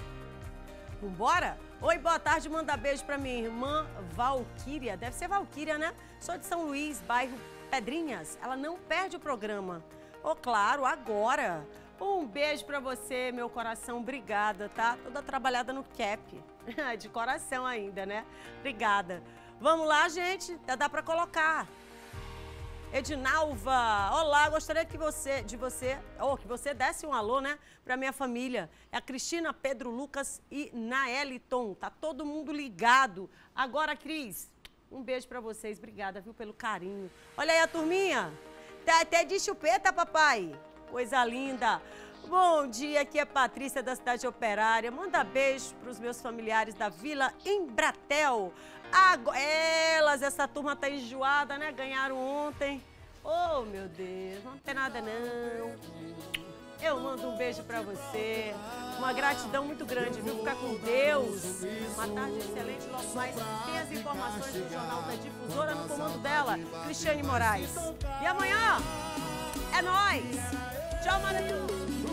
Vambora? Oi, boa tarde, manda beijo pra minha irmã Valquíria. Deve ser Valquíria, né? Sou de São Luís, bairro Pedrinhas. Ela não perde o programa. Oh, claro, agora. Um beijo pra você, meu coração. Obrigada, tá? Toda trabalhada no cap. De coração ainda, né? Obrigada. Vamos lá, gente. Dá pra colocar. Edinalva, olá, gostaria que você desse um alô, né, pra minha família. É a Cristina, Pedro, Lucas e Naeliton. Tá todo mundo ligado. Agora, Cris, um beijo pra vocês. Obrigada, viu, pelo carinho. Olha aí a turminha. Tá até de chupeta, papai. Coisa linda. Bom dia, aqui é Patrícia da Cidade Operária. Manda beijo pros meus familiares da Vila Embratel. Essa turma tá enjoada, né? Ganharam ontem. Oh, meu Deus, não tem nada não. Eu mando um beijo pra você. Uma gratidão muito grande, viu? Ficar com Deus. Uma tarde excelente. Logo mais tem as informações do Jornal da Difusora no comando dela, Cristiane Moraes. E amanhã é nóis. Tchau, Maranhão.